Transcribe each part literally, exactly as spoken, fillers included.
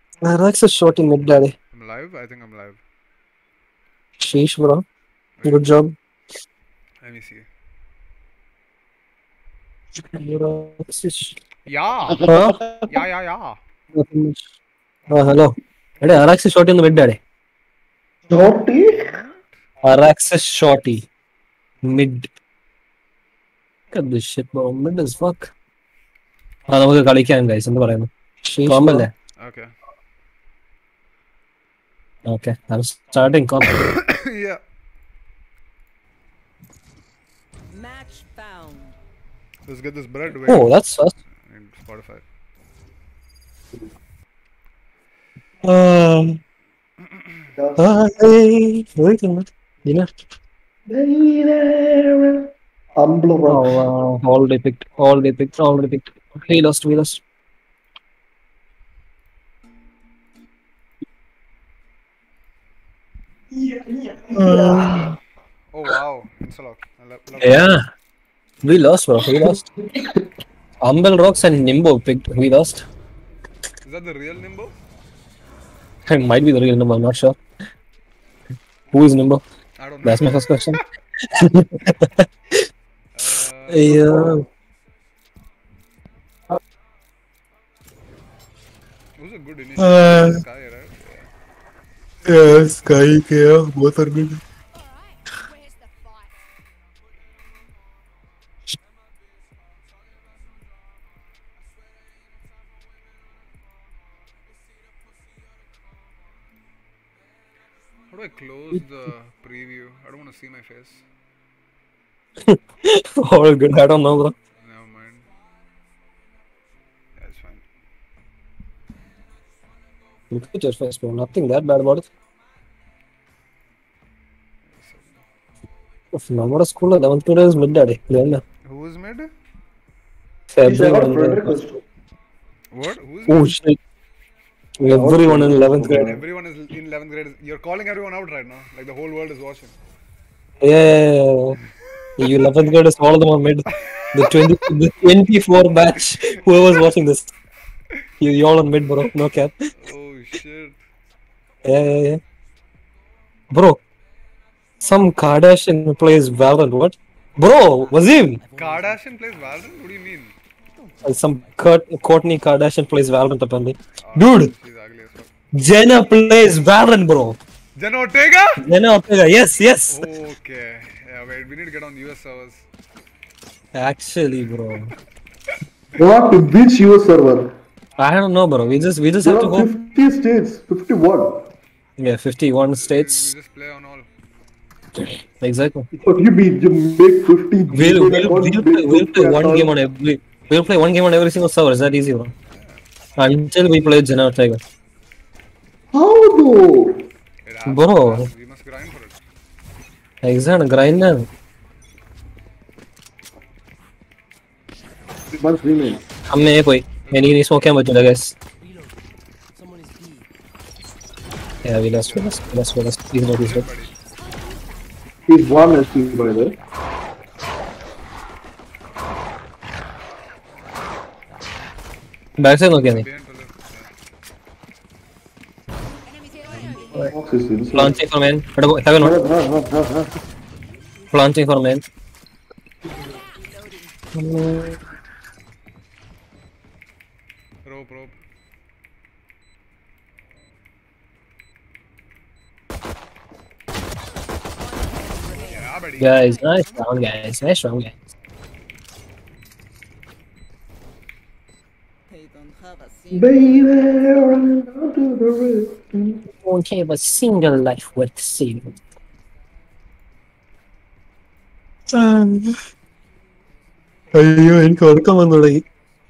Relax a shot in mid, daddy. I'm live? I think I'm live. Sheesh, bro. Wait, Good job. let me see. Relax. Yeah! Huh? Yeah, yeah, yeah. Nothing much. Oh, hello. Daddy, Arax is shot in the mid, daddy. Shorty? What? Arax is shorty. Mid. Look at this shit, bro. Mid as fuck. ആ നമുക്ക് കളിക്കാം guys എന്ന് പറയുന്നു കോമ്പല്ലേ Okay. Okay starting കോം Yeah. Match found. Let's get this bread. Oh Wait. That's fast In Spotify. um hey wait a minute dinner Humble oh uh, all they picked all they picked all they picked he lost we lost Uh, Oh wow. Insalok. I love, love yeah we lost bro we lost Humble Rocks and Nimbo picked we lost Is that the real Nimbo? it might be the real number I'm not sure who is Nimbo I don't know. that's my first question Uh, yeah it was a good initial. Uh, Sky, right? Yeah. yeah Sky yeah both are good Where's the fight? How do I close the preview? I don't want to see my face. all good I don't know bro Never mind. Yeah, it's fine. look at your face bro nothing that bad about it if number school eleventh grade is mid daddy yeah Who is mid? everyone Frederick was true. What? Who is oh mid? shit everyone in eleventh grade Everyone is in eleventh grade. You're calling everyone out right now. Like the whole world is watching. yeah you eleventh grade is all of them are mid the twenty the twenty-four batch whoever's watching this you you all on mid bro no cap Oh shit. yeah yeah yeah bro some Kardashian plays Valorant what bro Wazim Kardashian plays Valorant? What do you mean? some Kurt, Courtney Kardashian plays Valorant apparently Oh, dude she's ugly as fuck. Jenna plays Valorant bro Jenna Ortega? Jenna Ortega yes yes Okay. Yeah, wait. We need to get on U S servers. actually bro What? Which U S server? I don't know bro we just we just There have to are go fifty states. fifty-one. yeah fifty-one We states just play on all. exactly What do you mean? You make fifty. we'll, Gmail we'll, accounts, we'll, make play, we'll play fifty one game on accounts. every we'll play one game on every single server is that easy bro until we play Jenna Ortega How though? It has Bro. to, it has to. We must grind for it. exactly grind man It must remain. हमने ये कोई नहीं नहीं smoke क्या बचेगा guys Someone is B. yeah we lost we lost we lost we lost he's not he's not Buddy. He's one S P by the way. back से no क्या नहीं Behind pillar. Fox is inside. planting for man but heaven one Ha, ha, ha, ha, ha. planting for man Rope, rope. Yeah, buddy. guys nice round guys nice round guys They don't have a single. Baby, run down to the river. won't have a single life worth saving അയ്യോ എനിക്ക് ഉറക്കം വന്നു തുടങ്ങി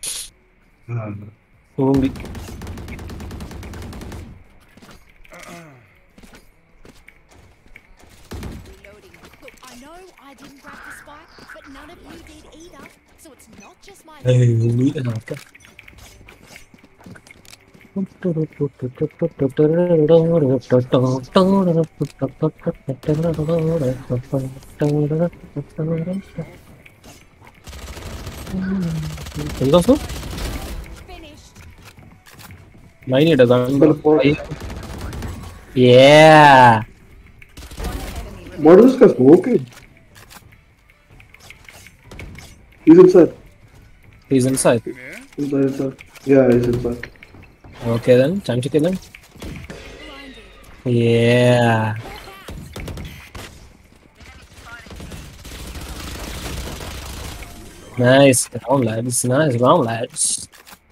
തൂങ്ങി Reloading. Look, I know I didn't grab the spike, but none of you did either. So it's not just my അയ്യോ നീ നോക്കാം finished. I need a gun, bro. Teleport. I- Yeah. What is this guy smoking? He's inside. He's inside. Yeah. Inside, inside. Yeah, he's inside. Okay then, time to kill him. Yeah. Nice round, lads. Nice round, lads.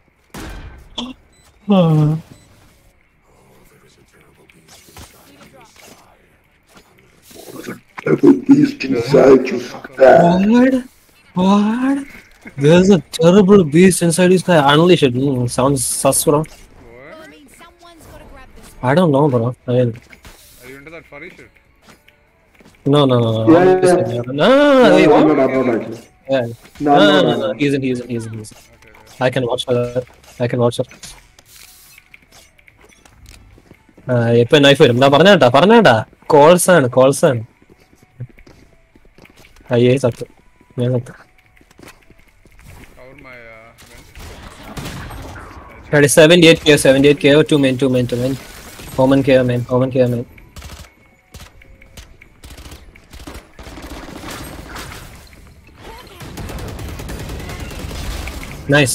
Devil beast inside you, fuck that. What? What? There's a terrible beast inside this guy. Unleash it. Mm, sounds sus, bro. Well, What? I mean, someone's got to grab this. I don't know, bro. I mean, Are you into that furry shit? no, no, no, no. Yeah, I'm yeah, just- yeah. No, no, no, wait, No, I'm what? not, I'm not actually. Yeah. No, No, I'm no, not, no, I'm no. not. He's in, he's in, he's in, he's in. Okay, okay. I can watch for that. I can watch it. ഇപ്പൊ knife വരും എന്താ പറഞ്ഞേട്ടാ പറഞ്ഞേട്ടാ calls ആണ് calls ആണ് അയ്യേ സത്തു ഞാൻ സത്തു Cover my uh, gun. Ready, seventy-eight K, seventy-eight K, two main, two main, two main. Omen K, main, Omen K, main. Nice.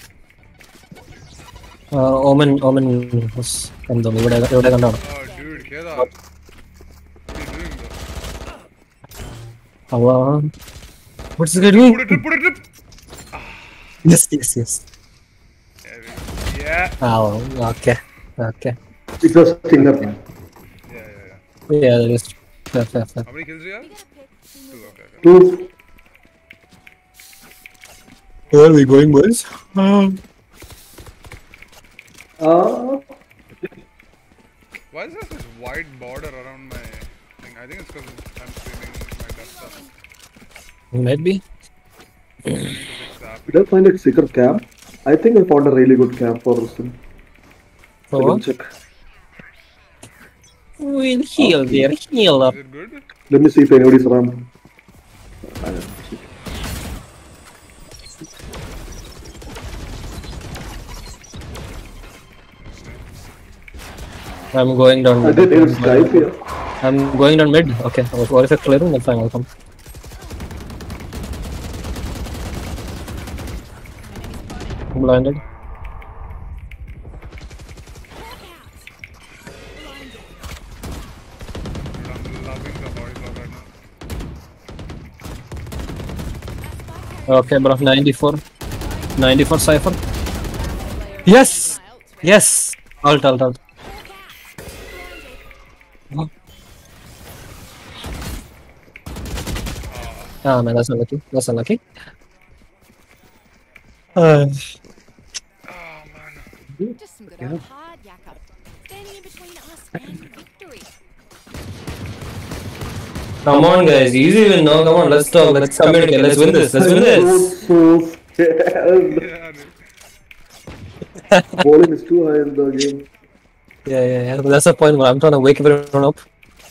Uh, Omen, Omen was on the ഇവിടെ ഇവിടെ കണ്ടാണ്. Oh, dude, Kedar. What are you doing, bro? Allah. What's the guy doing? Put it, trip, put it, trip. Yes, yes, yes. Yeah, we go. Yeah. Oh, okay, okay. It's a stinger. Yeah, yeah, yeah. Yeah, that is fair, fair, fair. How many kills do you have? Two, okay, okay. Two. Where are we going, boys? Um, Uh, Why is there such white border around my thing? I think it's because I'm streaming my desktop. maybe. I need to fix that. did I find a secret cam? I think I found a really good cam for this thing. For I can what? check. We'll heal there, heal up. Is it good? Let me see if anybody's around. I don't see. I'm going down I mid. did even Skype here. I'm going down mid. Okay, what if I clear him? Then fine, I'll come. I'm blinded. I'm loving the body block right now. Okay, bro. ninety-four. ninety-four Cypher. Yes! Yes! Alt, alt, alt. Ah, man, that's unlucky. That's unlucky. Uh, Oh, man. Just some good old hard yakka. Standing in between us and victory. come on, guys. Easy win, no? Come on, let's talk. Let's communicate. Let's win this. Let's win I'm this. so, so scared. Yeah, dude. Volume is too high in the game. Yeah, yeah, yeah. That's the point where I'm trying to wake everyone up.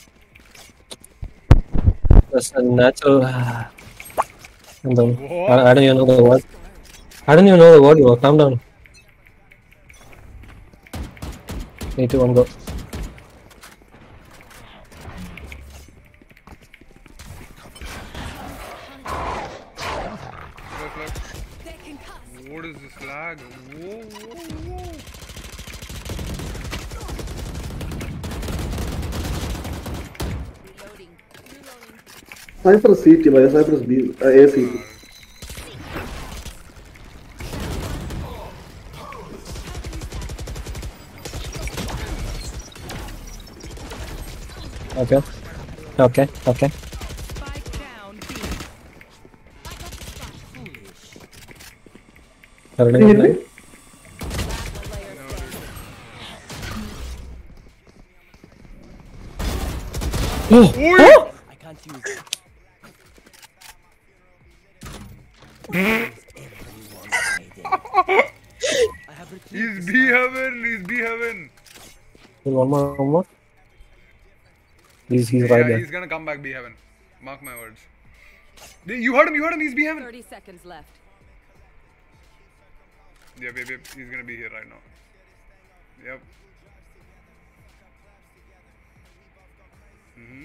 That's a natural. I'm done. What? I, I don't even know the word. I don't even know the word, bro. Calm down. Three, two, one, go. Look, look. What is this lag? Whoa, whoa, whoa. Reloading. Reloading. Cypher C team, I Cypher is B, uh, A C. Okay. Okay, okay. Spike down B. Already Can you got hit that? me? Oh! Oh! I can't use it. I have retrieved He's B heaven. He's B heaven. One more, one more. He's, he's Yeah, right there. he's gonna come back B heaven. Mark my words. You heard him. You heard him. He's B heaven. thirty seconds left. Yeah, baby, he's gonna be here right now. Yep. Mm-hmm.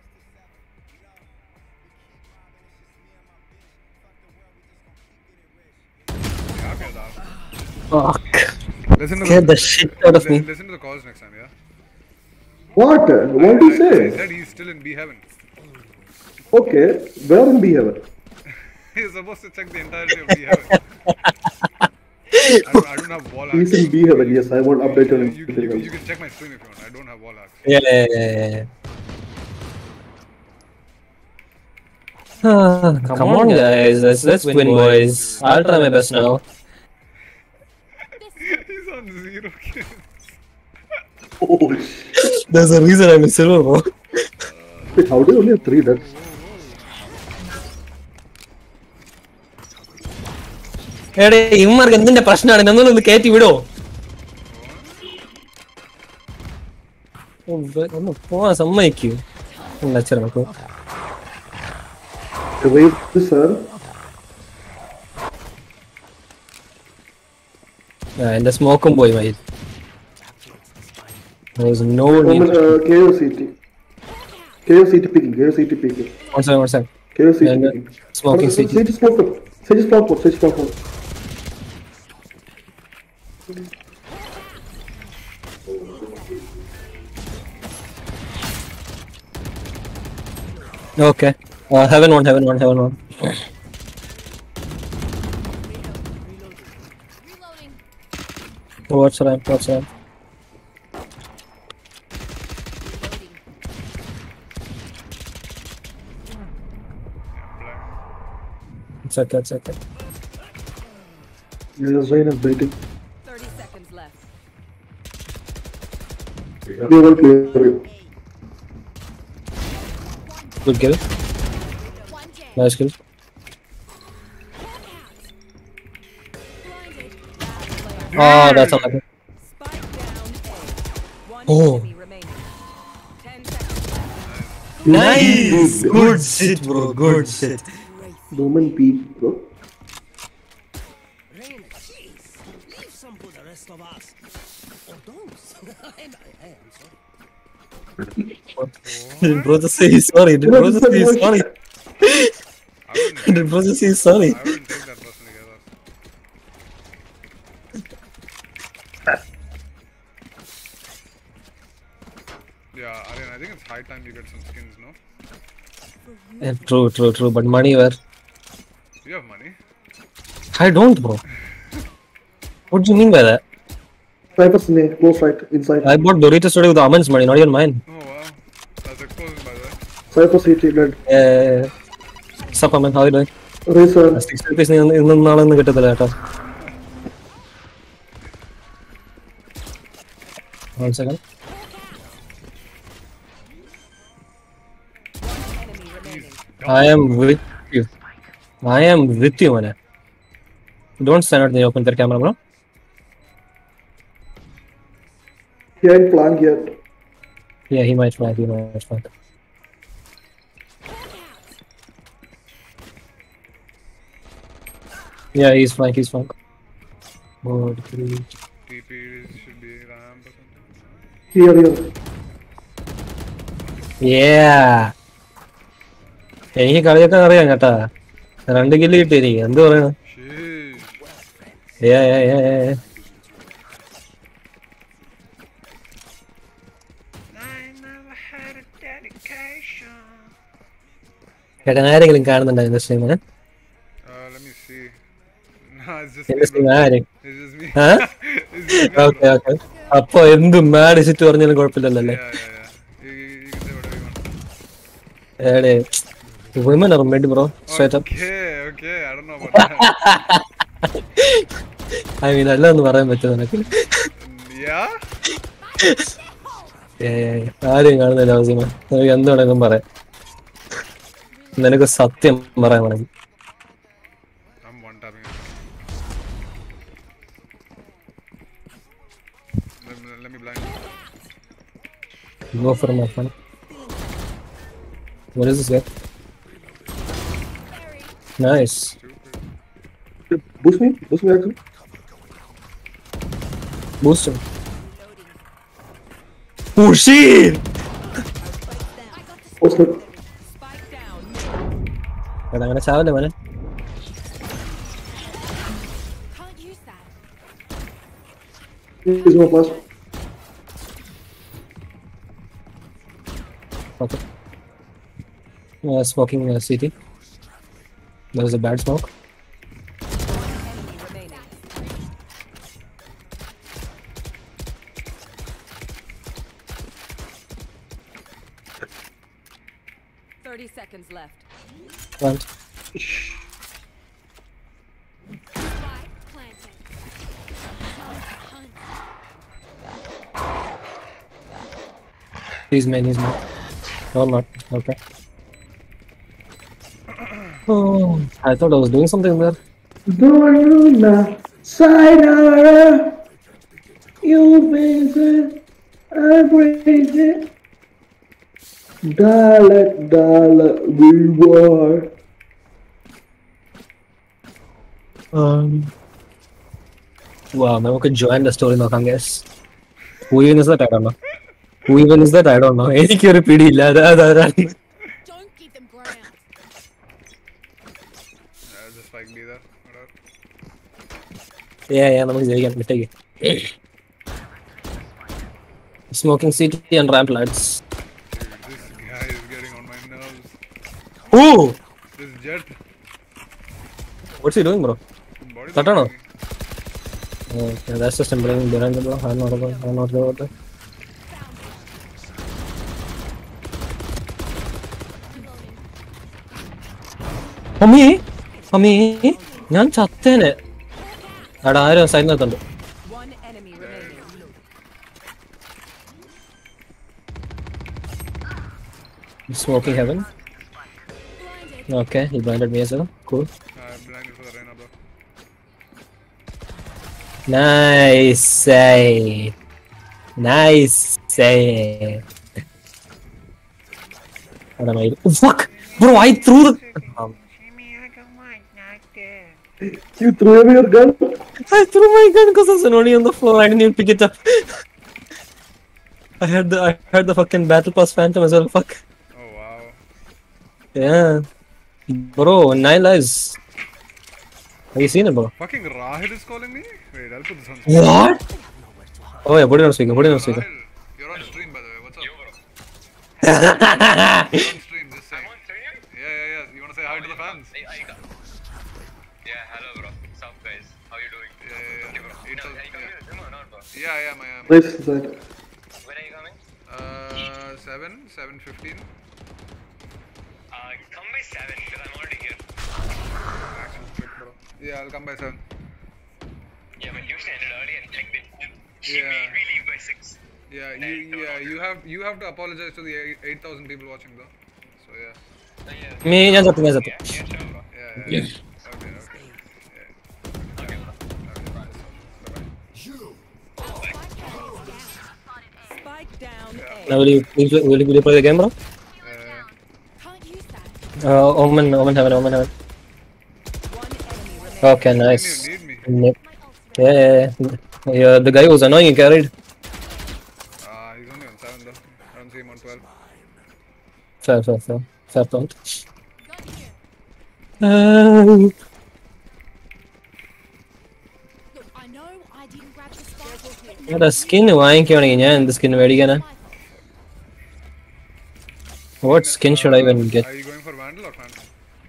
Yeah, okay, that. Fuck. Listen to Scared the, the shit out of li- me. listen to the calls next time, yeah? What? What I, did you I, I say? said he's still in B heaven. Okay, where in B heaven? He's supposed to check the entirety of B heaven. I don't, I don't have wall hacks. He's in B heaven. Yes, I won't update on You, you, anything you, else. you can check my stream if you want. I don't have wall hacks. Yeah, yeah, yeah, yeah. Ah, come on, guys. Let's, let's win, boys. I'll try my best now. He's on zero kills. Oh shit. There's a reason I'm in silver, bro. Wait, how do you only have three deaths? എടേ ഇവന്മാർക്ക് എന്തിന്റെ പ്രശ്നമാണ് എന്നൊന്ന് കയറ്റി വിടോ ഒന്ന് പോവാൻ സമ്മതിക്കൂ അച്ഛൻ നമുക്ക് Wait, sir. എന്റെ സ്മോക്കും പോയി my There was no need. Moment, uh, K O C T. K O C T picking. K O C T picking. One second, one second. K O C T And, uh, picking. smoking C C T. T smoke up. C T smoke up. C T smoke up. Okay. Uh, heaven one, heaven one, heaven one. Reloading. What's ramp? What's ramp? It's okay, it's okay. Yeah, Zayn is baiting. thirty seconds left. We will clear you. Good kill. One jam. Nice kill. Blinded. Oh, that's unlucky. Spike down A. One Oh. enemy remaining. Ten seconds left. Nice! Good shit, bro. Good shit. Moment peak, bro. Rain, jeez. Leave some for the rest of us. Or don't. I, I am sorry. Did bro just say he's sorry? Did bro just say he's sorry? I wouldn't, Did bro just say he's sorry? I wouldn't take that personally, guys. Yeah, Aryan, I think it's high time you get some skins, no? Yeah, true, true, true. But money where? You have money. I don't, bro. What do you mean by that? Cypher snake, close right, inside. I bought Doritos today with Aman's money, not even mine. Oh wow. That's exposing by the way. Cypher C T dead. Uh, Sup, Aman? How are you doing? Racer. Six rupees ഇന്നും നാളെ കിട്ടത്തില്ല കേട്ടോ. One second. Enemy remaining. I am with you. I am with you, man. Don't stand out in the open their camera, bro. He ain't flank yet. Yeah, he might flank. He might flank. Yeah, he's flank. He's flank. Four, three. T P should be ramp or something. Here, here. Yeah. എനിക്ക് കളിയൊക്കെ അറിയാം കേട്ടാ രണ്ട് kill കിട്ടി എനിക്ക് എന്ത് പറയണം Sheesh. Yeah, yeah, yeah, yeah. ചേട്ടൻ ആരെങ്കിലും കാണുന്നുണ്ടായിരുന്നു സ്ട്രീമിന് Uh, let me see. Nah, it's just എന്റെ me, സ്ട്രീം bro. ആരും It's just me. Ah It's just me, okay bro. Okay അപ്പൊ എന്ത് മാഡ് സിറ്റ് പറഞ്ഞാലും കുഴപ്പമില്ലല്ലോ അല്ലേ Yeah, yeah, yeah. You, you, you can say whatever you want. ഏടേ women are mid bro straight up Okay, okay. I don't know about that. I mean എല്ലാം ഒന്ന് പറയാൻ പറ്റും നിനക്ക് Yeah? ഏയ് ആരും കാണുന്നില്ല അവസിമ നിനക്ക് എന്ത് വേണമെങ്കിലും പറയാം നിനക്ക് സത്യം പറയാൻ വേണമെങ്കിൽ I'm one tapping. Let me, let me blind. go for my fun what is this guy nice Stupid. Boost me, boost me actually. boost him Oh shit! What's that? Spike down. എടാ അങ്ങനെ ചാവല്ലേ മോനെ. Can't use that. Here's one flash. Okay. Uh, smoking uh, C T. That was a bad smoke. Enemy remaining. Thirty seconds left. Plant. Spike planted. Hunt. He's main, he's main. No, not. Okay. Oh, I thought I was doing something there. Doruna, sayonara. You visit, I praise it. Dollar, dollar, reward. Um. Wow, നമുക്ക് join the story നോക്കാം guys. Who even is that? I don't know. Who even is that? I don't know. എനിക്കൊരു പിടിയില്ല. അത് അതാരാണ്? Don't give them ground. Uh, just spike B there. Whatever. Yeah, yeah, നമുക്ക് ജയിക്കാം. വിട്ടേക്ക്. Smoking C T and ramp lads. Dude, this guy is getting on my nerves. Ooh! This jet. What's he doing, bro? Body Cut on. blocking. Okay, that's just him bringing behind the bro. I'm not about, I'm not about that. അമ്മീ അമ്മീ ഞാൻ ചത്തേനെ. അവിടെ ആരോ സൈഡിൽ നിർത്തുന്നുണ്ട്. One enemy remaining. Smoking heaven. Okay, he blinded me as well. Cool. Uh, blinded for the Reyna, bro. Nice save. Nice save. What am I? Oh, fuck! Bro, I threw the. Um, You threw away your gun? I threw my gun because there's an only on the floor. I didn't even pick it up. I had the I had the fucking battle pass phantom as well. Fuck. Oh wow. Yeah. Bro, nine lives. Have you seen it, bro? Fucking Rahid is calling me? Wait, I'll put this on speaker. What? Oh yeah, put it on speaker. Put it on speaker. Rahid, you're on stream by the way. What's up? You're on stream, just saying. Yeah, yeah, yeah. You wanna say hi to the fans? Yeah, hello bro. What's up guys? How you doing? Yeah, yeah, yeah. bro. It's No, all- can you come yeah. here? No, not bro. Yeah, I am, I am. Nice inside. When are you coming? Uh, seven, seven fifteen. Uh, come by seven because I'm already here. Actual shit, bro. Yeah, I'll come by seven. Yeah, my tuition ended early and like they, she Yeah. made me leave by six. Yeah, you, yeah, you have, you have to apologize to the eight thousand people watching though. So yeah. So, yeah. Me, ഞാൻ ചത്തു, ഞാൻ ചത്തു. Yeah, yeah, sure bro. Yeah, yeah. yeah. Okay, okay. Yeah. Okay bro. Spike down A. Now will you will you, will you, will you play the game, bro? Uh, Can't use that. Uh, Omen, Omen heaven, Omen heaven. One enemy remaining. Okay, when nice. you need me. Yep. Yeah, yeah, yeah. Yeah, the guy was annoying. He carried. Uh, he's only on seven though. I don't see him on twelve. Fair, fair, fair, fair point. Got here. Uh, Look, I know I didn't grab the spike, but the skin വാങ്ങിക്കുകയാണെങ്കിൽ ഞാൻ എന്ത് skin മേടിക്കാനാ? What skin should I even get? Are you going for Vandal or Phantom?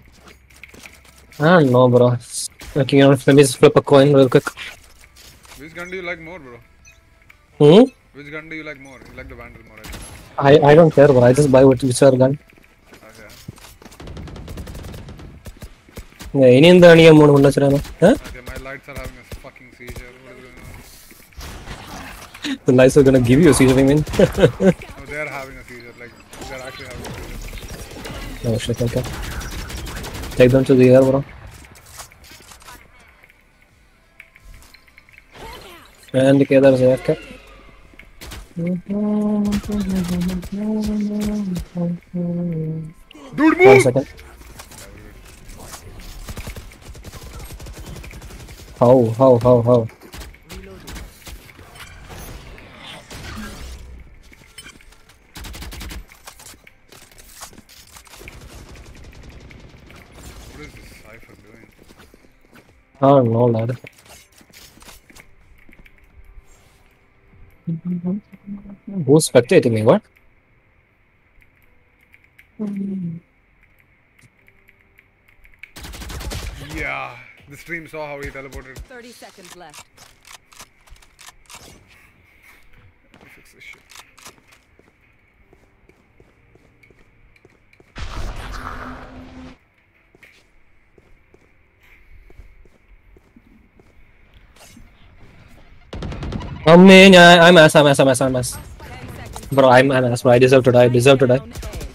I don't know, bro. Okay, you know, let me just flip a coin real quick. Which gun do you like more, bro? Hmm? Which gun do you like more? You like the Vandal more, right? I I don't care, bro. I just buy what whichever gun. Okay. Yeah, ഇനി എന്താണ് ഈ amount കൊണ്ടുവച്ചിരുന്നത്? Huh? Okay, my lights are having a fucking seizure. What is going on? The lights are gonna give you a seizure, I mean. No, they're having a seizure. Like, they're actually having a seizure. Oh shit, okay. Take them to the air, bro. And Kedar is A F K. Dude, One move! second. How, how, how, how? Oh no, lad. Who's spectating me? What? Yeah, the stream saw how he teleported. thirty seconds left. Let me fix this shit. I mean, I, I'm ass, I'm ass, I'm ass, I'm ass. Bro, I'm, I'm ass, bro. I deserve to die, I deserve to die.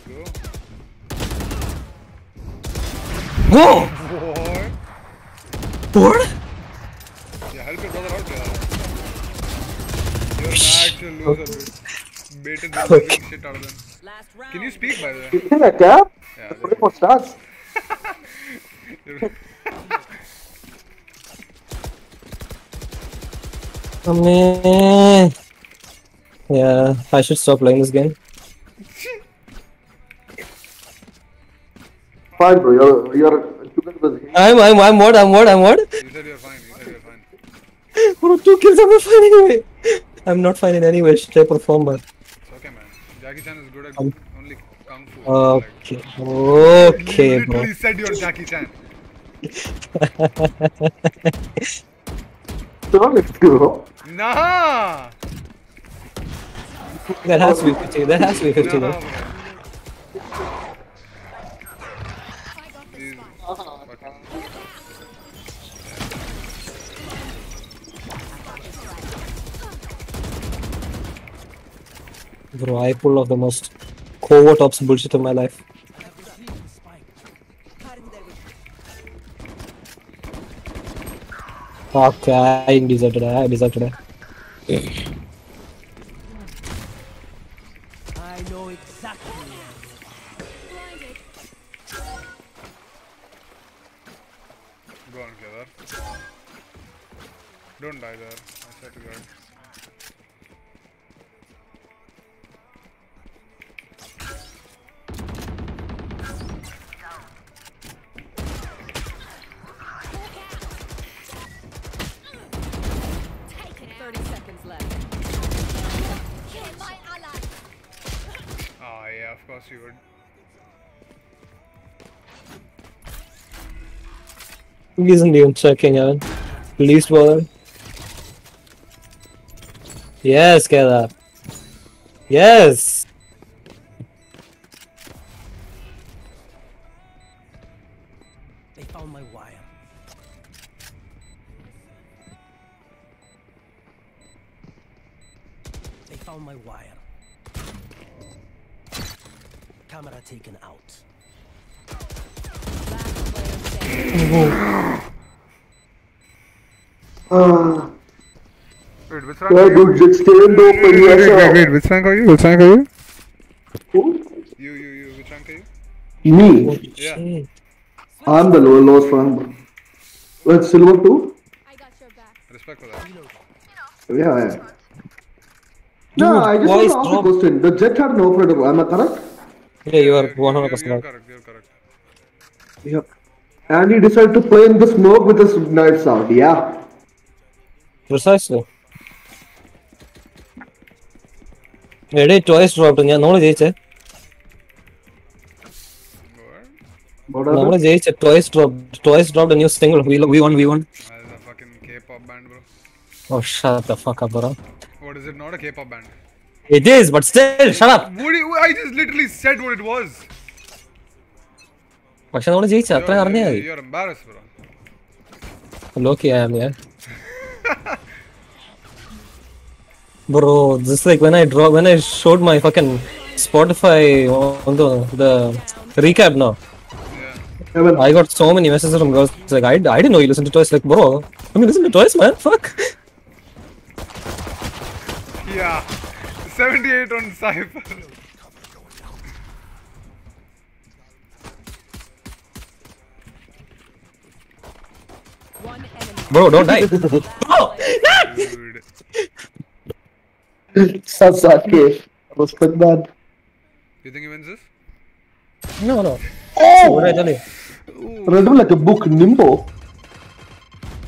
Whoa! What? What? Yeah, help your brother out, yeah. You're an actual loser, dude. Baited the living shit out of them. Last round. Can you speak, by the way? You think I care? Yeah, Putting more stars. you're- I mean, yeah, I should stop playing this game. Fine, bro. You're you're together with him. I'm, I'm, I'm what, I'm what, I'm what? You said you're fine, you said you're fine. Bro, two kills, I'm not fine anyway. I'm not fine in any way, shape or form, but. It's okay, man. Jackie Chan is good at Um, only kung fu. Okay, Like, okay, you bro. literally said you're Jackie Chan. Sure, it's bro. Nah! That has to be fifty, that has to be fifty, Nah, though. bro. I got the He's spike. fucking... Bro, I pulled off the most covert ops bullshit of my life. Okay, I deserve to die, I deserve to die. I know exactly. Blinded. Go on, Kedar. Don't die there. I swear to God. thirty seconds left. Kill my ally. Ah, yeah, of course you would. He isn't even checking out. Least bother. Yes, Keda. Yes! They found my wire. They found my wire. Camera taken out. Last player standing. Ah, Wait, which rank yeah, are you? dude, just stand open. Wait, Yes, wait, sir. wait, which rank are you? Which rank are you? Who? You, you, you, which rank are you? Me. Yeah. Shit. I'm the low lowest rank. Wait, silver two? I got your back. Respect for that. Yeah, yeah. No, I just want twice to ask a drop. question. The jet had no operator. Am I correct? Yeah, you are You're, one hundred you're, percent you're right. correct, you're correct. Yep. And he decided to play in the smoke with his knives out. Yeah. Precisely. Ready twice dropped. ഞാൻ നമ്മള് ജയിച്ചേ What? What നമ്മള് happened? ജയിച്ചേ twice dropped twice dropped a new single we we won we won. That is a fucking K-pop band, bro. Oh shut the fuck up, bro. What is it? Not a K-pop band. It is, but still shut up. What do you, I just literally said what it was. പക്ഷെ നമ്മള് ജയിച്ച You're, അത്ര അറിഞ്ഞാ you're, മതി. you're embarrassed, bro. Loki I am, yeah. Bro, just like when I draw, when I showed my fucking Spotify on the the recap now, Yeah. Heaven. I got so many messages from girls. It's like I, I didn't know you listened to Twice. Like, bro, I mean, listen to Twice, man. Fuck. Yeah. seventy-eight on Cypher. One enemy. Bro, don't die. Bro, Dude. Sasaki. Respect that. You think he wins this? no, no. Oh! What did I tell you? Read him like a book, Nimbo.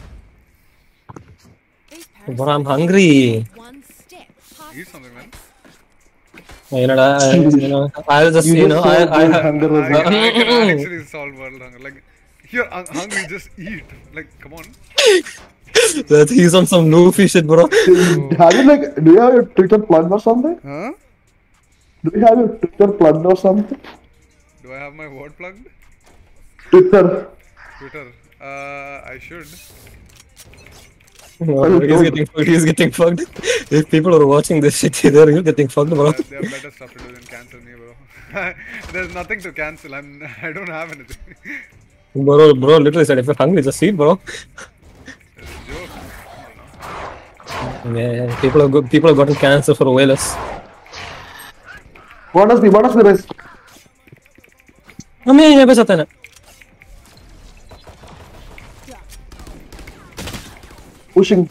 But I'm hungry. One step past Eat something, man. You know, I, you know, I'll just, You you just know, said I, I, the hunger was I, not. I can actually solve world hunger. Like, you're un- hungry, just eat. Like, come on. that he's on some Luffy shit, bro. Have you like? Do you have your Twitter plugged or something? Huh? Do you have your Twitter plugged or something? Do I have my word plugged? Twitter. Twitter. Uh, I should. No, he's getting fucked. He's getting fucked. If people are watching this shit, they're you getting fucked, bro. Uh, they have better stuff to do than cancel me, bro. There's nothing to cancel. I'm. I don't have anything. Bro, bro, literally said, if you're hungry, just eat, bro. It's a joke. I don't know. Yeah, people have got, people have gotten cancer for whalers. Bonus me, bonus me, guys. हमें यहाँ पे साथ है ना. Pushing.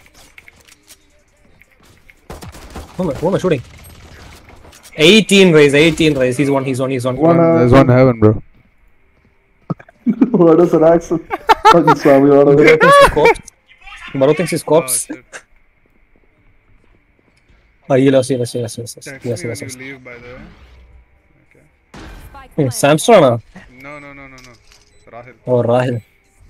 Who am I, who am I shooting? eighteen raise, eighteen raise. He's one, he's one, he's one. One, uh, There's one heaven, bro. What is an accent? Fucking Swami, what Baro is thinks he's corpse. Baro thinks he's Oh, corpse. shit. Oh, he lost, he lost, he lost, he lost. Text Yes, me yes, when yes. you leave, by the way. Okay. Spike Hmm, planted. Samsung, No, no, no, no, no. Rahil. oh, Rahil.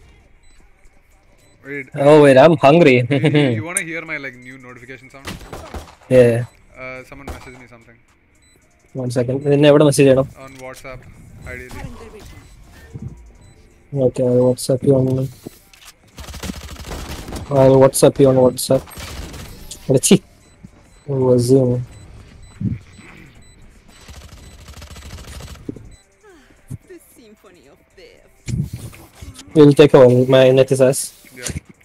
Wait. Oh, wait, I'm hungry. you, you, you wanna hear my like new notification sound? Yeah, Uh, someone messaged me something one second. I never message you. on WhatsApp, ideally. Okay, I'll WhatsApp you on. I'll WhatsApp you on WhatsApp. Let's see. Was Zoom. The symphony of death. We'll take over. My net is ass. Yeah.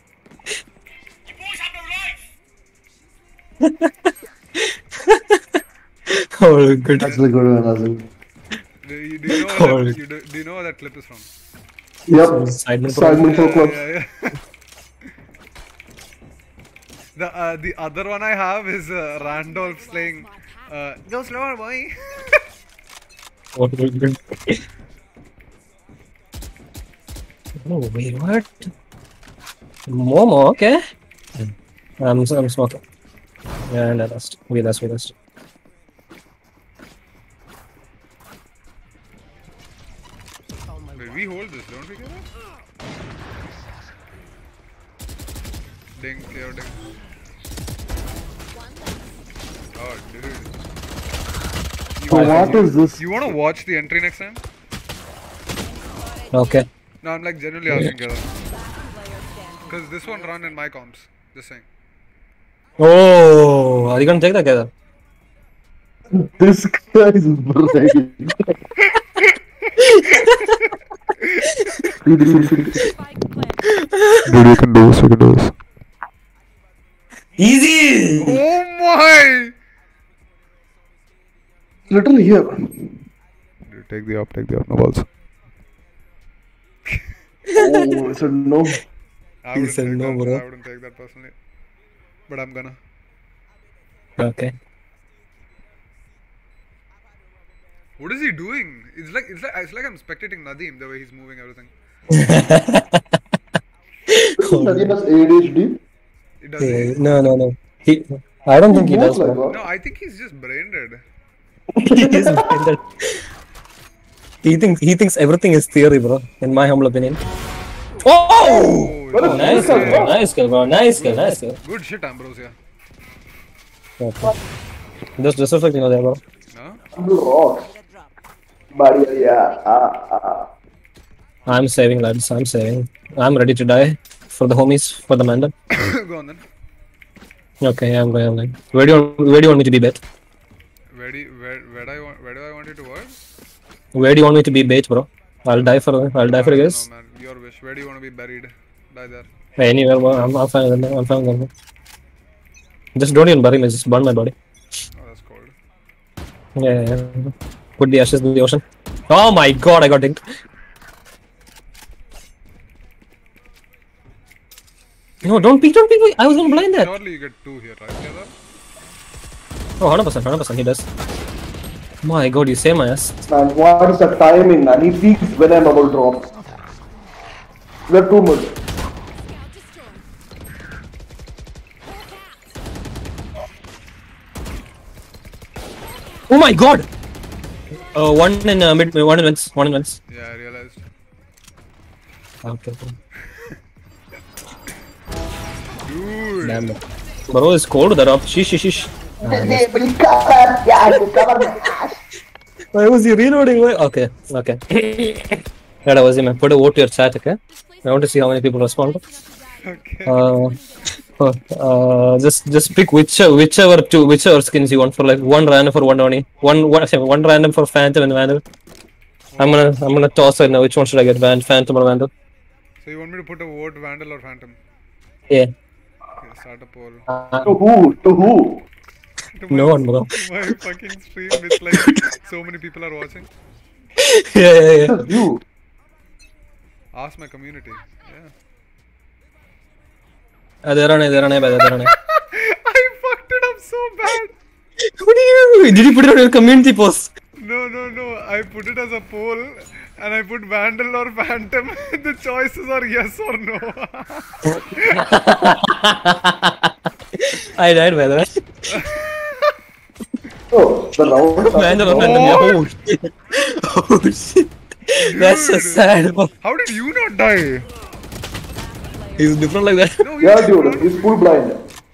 Oh, good. That's the good one, Azul. Do you, do you know Oh. where that, you do, do you know where that clip is from? Yep. Sideman Sideman Pro Club. Yeah, yeah. the uh, the other one I have is uh, Randolph saying, uh, "Go slower, boy." Oh, good, good. Oh, wait, what? Momo, okay. I'm, I'm smoking. Yeah, and I lost. We lost, we lost. Wait, we hold this, don't we, Kevin? Ding, clear, ding. Oh, dude. You, So what you, is this? You wanna watch the entry next time? Okay. No, I'm like genuinely asking, Kevin. Because this one run in my comps. Just saying. Oh, are you gonna take that, Kevin? This guy is brain. Spike planted. Dude, you can do this, you can do this. Easy! Oh my! Literally here. Dude, take the up, take the up, no balls. Oh, it's a no. I He wouldn't said take no, that, bro. I wouldn't take that personally. But I'm gonna. Okay. What is he doing? It's like it's like it's like I'm spectating Nadeem the way he's moving everything. Nadeem has A D H D. It does. Yeah, no, no, no. He, I don't think he does, like bro. No, I think he's just brain dead. He is blinded. He thinks he thinks everything is theory, bro. In my humble opinion. Oh! Oh, Oh, nice kill, bro. Nice kill, bro. Nice kill, nice kill. good shit, Ambrosia. Okay. Just disrespecting over there, bro. No? Rock. Maria, yeah. Ah, ah. I'm saving, lads. I'm saving. I'm ready to die for the homies, for the mandem. Go on then. Okay, yeah, I'm going. I'm going. Where do you where do you want me to be bait? Where do you, where where do I want where do I want you to work? Where do you want me to be bait, bro? I'll die for I'll die for you guys. No man, your wish. Where do you want to be buried? Die there. Hey, anywhere, bro. I'm, I'm fine with that. I'm fine with that. Just don't even bury me. Just burn my body. Oh, that's cold. Yeah, yeah, yeah. Put the ashes in the ocean. Oh my god, I got dinked. No, don't peek, don't peek. I was gonna blind that. Surely you get two here, right? Kedar? Oh, one hundred percent, one hundred percent. He does. My god, you save my ass. Man, what is the timing, man? He peaks when I'm about to drop. We're too much. Oh my god! Uh, one in uh, mid, one in vents, one in vents. Yeah, I realized. Okay. Dude. Damn it. Bro, it's cold there up. Shish, shish, shish. Why was he reloading? Why? Okay, okay. Yeah, was him. Put a vote to your chat, okay? I want to see how many people respond. Okay. Uh, uh, uh, just just pick whichever whichever two whichever skins you want for like one random for one Oni, one one one random for Phantom and Vandal. I'm gonna I'm gonna toss it now. Which one should I get? Van Phantom or Vandal? So you want me to put a vote Vandal or Phantom? Yeah. Okay, start a poll. Uh, To who? To who? To no my, one, bro. to my fucking stream with like so many people are watching. Yeah, yeah, yeah. You. Ask my community. Yeah. Uh, there are there are there are. I fucked it up so bad. What do you? Did you put it on your community post? No, no, no. I put it as a poll and I put Vandal or Phantom. The choices are yes or no. I died by the way. Oh, the round. Vandal or Phantom? Yeah. Oh shit. Oh shit. That's so sad. How did you not die? He's different like that. No, he's Yeah, different. dude, he's full blind.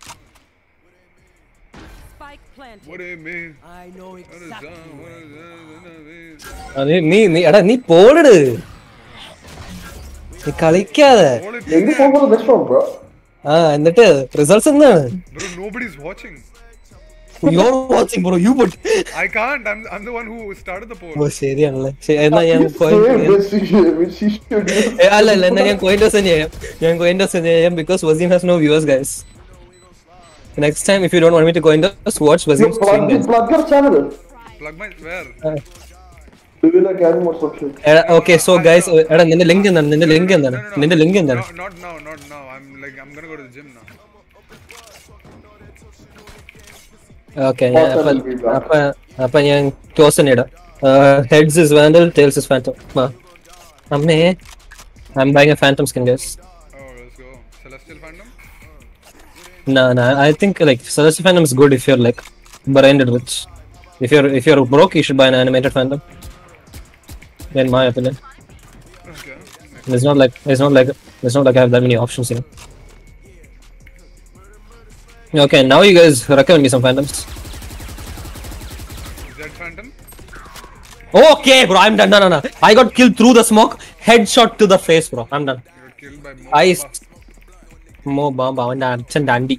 Spike planted. What do you mean? I know What is exactly. that? What is that? നീ നീ നീ എടാ നീ പോടട് നീ കളിക്കാതെ All it Take the phone for the next round, bro. ആ എന്നിട്ട് results എന്താണ് Bro, nobody's watching. You're watching bro, you put. I can't. I'm, I'm the one who started the poll. ഓ ശരിയാണല്ലേ ശരി, എന്നാ ഞാൻ Same coin- decision which he should do. ഏ, അല്ല അല്ല എന്നാ ഞാൻ കോയിൻ ടോസ് ചെയ്യാം ഞാൻ കോയിൻ ടോസ് ചെയ്യാം because Wazim has no viewers guys. Next time if you don't want me to coin toss, watch You Wazim stream plug, guys. plug your channel. Plug my where? Do you like animal or some shit? എടാ okay so guys എടാ നിന്റെ link എന്താണ് നിന്റെ link എന്താണ് No, no, no. നിന്റെ link എന്താണ് No, not now, not now. I'm like, I'm gonna go to the gym now. Okay അപ്പൊ അപ്പൊ അപ്പൊ ഞാൻ ടോസ് തന്നെ ഇടാം heads is Vandal tails is Phantom അമ്മേ I'm buying a Phantom skin guys Oh, let's go. Celestial Phantom? no no I think like Celestial Phantom is good if you're like branded rich. If you're if you're broke you should buy an animated Phantom in my opinion. Okay. It's not like it's not like it's not like I have that many options, you know. Okay, now you guys recommend me some Phantoms. Is that Phantom? Okay, bro, I'm done. No, no, no. I got killed through the smoke. Headshot to the face, bro. I'm done. You got killed by Mo. I Mo Bamba and Anchan Dandy.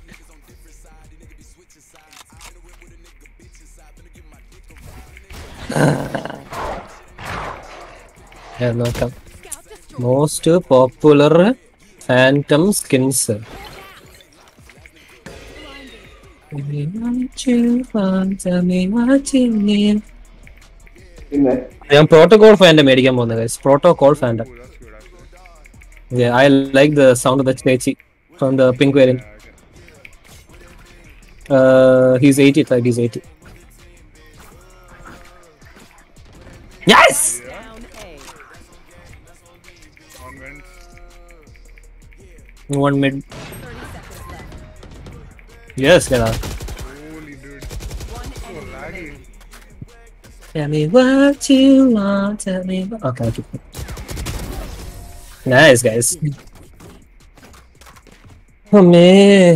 Yeah, no, come. Most popular Phantom skins. Me what you want, tell me what you need. In there. I'm Protocol Phantom മേടിക്കാൻ പോകുന്നത് guys. Protocol Phantom. Ooh, that's good actually. Yeah, I like the sound of the Chaichi from the pink variant. Yeah, okay. Uh, he's eighty, right? He's eighty. Yes! Down A. On vents. One mid. thirty seconds left. Yes, get out. Holy dude. One So enemy laggy. remaining. Tell me what you want, tell me what... Okay, okay. Nice, guys. Oh, man.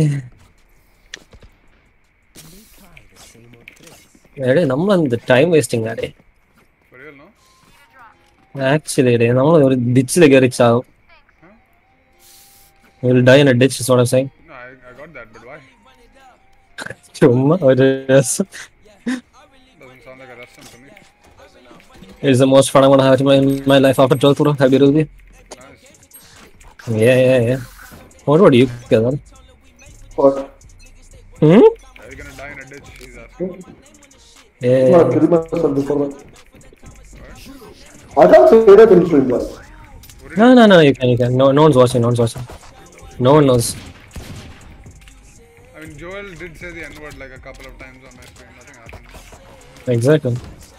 എടേ നമ്മളെന്ത് time wasting ആടേ For real, no? Actually എടേ നമ്മൾ ഒരു ഡിച്ചിൽ കയറി ചാവും will die in a ditch sort of saying No, I, I got that, but why? ചുമ്മാ ഒരു രസം Doesn't sound like a Russian to me. It's the most fun I'm gonna have in my, in my life after twelve Pro. Happy Ruby. Nice. Yeah, yeah, yeah. What about you, Kevin? What? Hmm? Are you gonna die in a ditch? He's asking. Yeah, No, I yeah. killed myself before that. I can't say that in stream, guys. No, no, no, you can, you can. No, no one's watching, no one's watching. No one knows. I mean, Joel did say the N-word like a couple of times on my screen. Nothing happened. Exactly.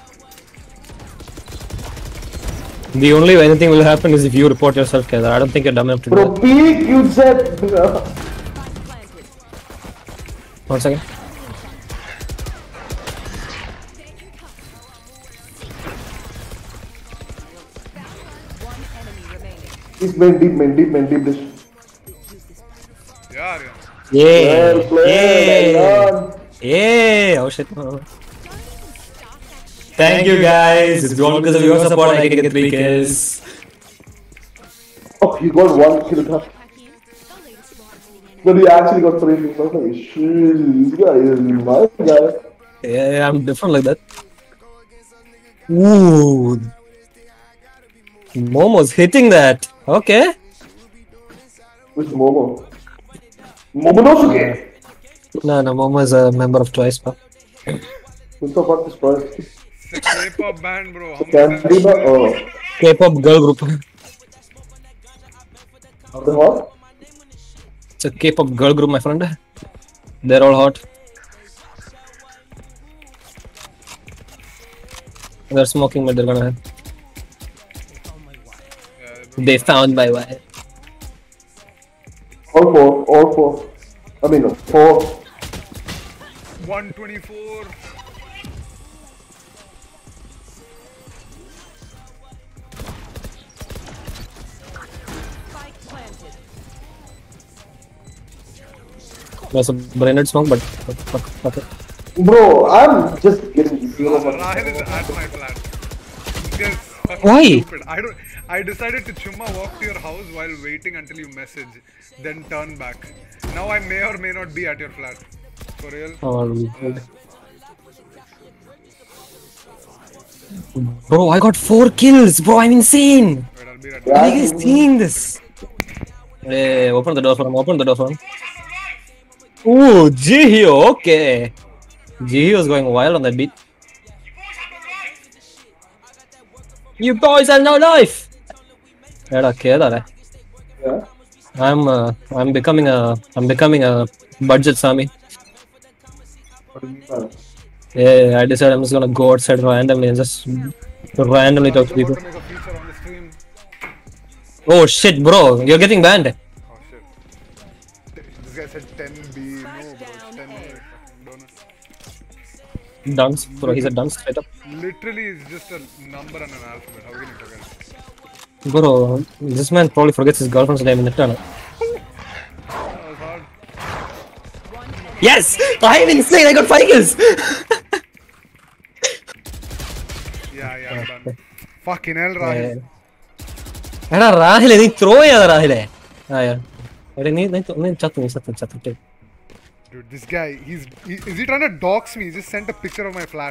The only way anything will happen is if you report yourself, Kevin. I don't think you're dumb enough to do Bro, that. peek, you said. One second. He's main deep, main deep, main deep dish. Yeah, yeah. Yeah. Well played, Yeah. Ayan. Yeah. Oh shit. Thank you guys. It's all because of your support I can get three kills. Oh, he got one kill. Huh? Back in. They'll lead us right to the end. But he actually got three kills. I was like, shit, this guy is my guy. Yeah, I'm different like that. Ooh. Momo's hitting that. Okay. Which Momo? Momonosuke! No, no, Momo is a member of Twice, pal. What's the fuck this price? It's a K-pop band, bro. How Candy many bar? times- Oh. K-pop girl group. Are they hot? It's a K-pop girl group, my friend. They're all hot. They're smoking, but they're gonna. They found my wife. All four, all four. I mean, no, four. one twenty-four. Spike planted. There's a brained smoke, but fuck, fuck it. Bro, I'm just getting zero money. Rahil is at my flat. This guy's fucking Why? stupid. I don't. I decided to chumma walk to your house while waiting until you message, then turn back. Now I may or may not be at your flat. For real. Oh, good. Bro, I got four kills, bro. I'm insane. Wait, I'll be right Yeah. back. Are you guys seeing this? Hey, open the door for him. Open the door for him. Ooh, Jihyo. Okay. Jihyo is going wild on that beat. You boys have no life. Era keda hai. Yeah. I'm uh, I'm becoming a I'm becoming a budget Sami. What do you mean? Yeah, I decided I'm just gonna go outside randomly and just randomly talk to I'm people. about to make a feature on the stream. Oh shit, bro, you're getting banned. Oh shit. This guy said ten B. No, bro. It's ten A. Fucking donut. Dunce, bro. He's a dunce straight up. Literally, it's just a number and an alphabet. How can you forget? Bro, this man probably forgets his girlfriend's name in the tunnel. That was hard. Yes! I'm insane! I got five kills! Yeah, yeah, I'm done. Fucking hell, Rahil. എടാ രാഹിലെ നീ throw ചെയ്യാതെ രാഹിലെ ആ യാ എടാ നീ നീ നീ ചത്തു നീ ചത്തു ചത്തു Dude, this guy, he's. He, is he trying to dox me? He just sent a picture of my flat.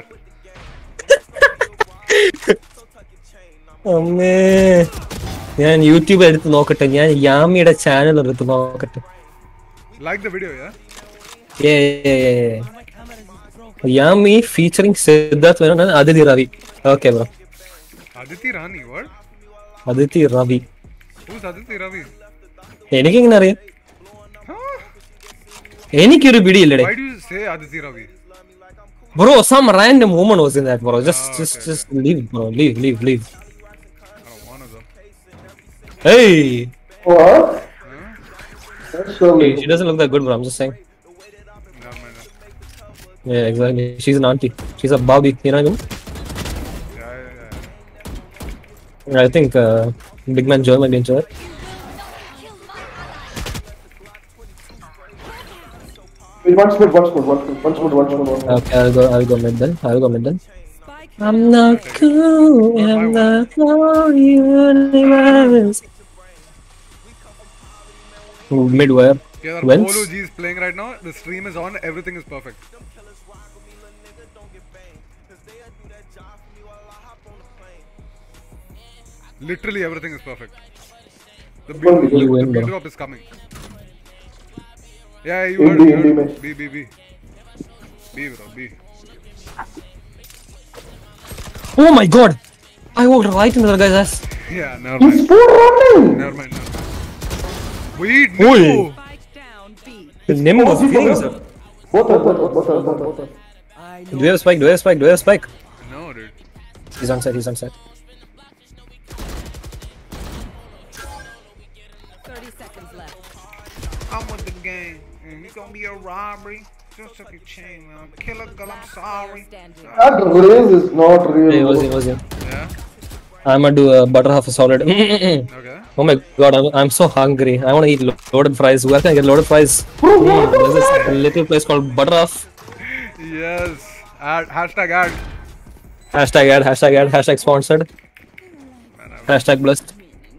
അമ്മേ ഞാൻ യൂട്യൂബ് എടുത്ത് നോക്കട്ടെ ഞാൻ യാമിയുടെ ചാനൽ എടുത്ത് നോക്കട്ടെ Like the video, yeah? Yeah, yeah, yeah, yeah. Yami featuring Siddharth Menon and Aditi Ravi. Okay, bro. Aditi Rani, what? Aditi Ravi. Who's Aditi Ravi? എനിക്കെങ്ങനെ അറിയാം Huh? എനിക്കൊരു പിടിയില്ലടേ Why do you say Aditi Ravi? Bro, some random woman was in that, bro. Just, just, just leave, bro. Leave, leave, leave. I don't wanna though. Hey! What? That's so Hey, late. she doesn't look that good, bro. I'm just saying. Never mind. Yeah, exactly. She's an auntie. She's a Barbie. You know what I mean? Yeah, yeah, yeah. I think uh, Big Man Joel might be into it. Wait, one split, one split, one split, one split, one split, one split. Okay, I'll go. I'll go mid then. I'll go mid then. Spike I'm not cool. I'm not for universe. Mid where? Yeah, our Whence? Polo G is playing right now. The stream is on. Everything is perfect. Literally everything is perfect. The beat, Well, the you win, beat bro. drop is coming. Yeah, you In heard. B, You in B, heard. man. B, B, B. B, bro, B. Oh my god! I walked right into the guy's ass. Yeah, never He's mind. four running! Never mind, never mind. Wait, no! Oi. Spike down B. The Nim was feeling himself. Both are, both are, both are, both are, both are. I Do you have a spike? Do you have a spike? Do you have a spike? No, dude. He's on set. He's on set. thirty seconds left. I'm with the gang, and it's gonna be a robbery. Just like a chain, man. Killer girl, I'm sorry. Standing. That raise is not real. Hey, was he? Was he? Yeah? I'm gonna do a butter half a solid. Okay. Oh my god, I'm, I'm so hungry. I want to eat lo- loaded fries. Where can I get loaded fries? Mm, there's this little place called Butteraf. Yes. Add hashtag add. Hashtag ad, hashtag ad, hashtag sponsored. Hashtag blessed.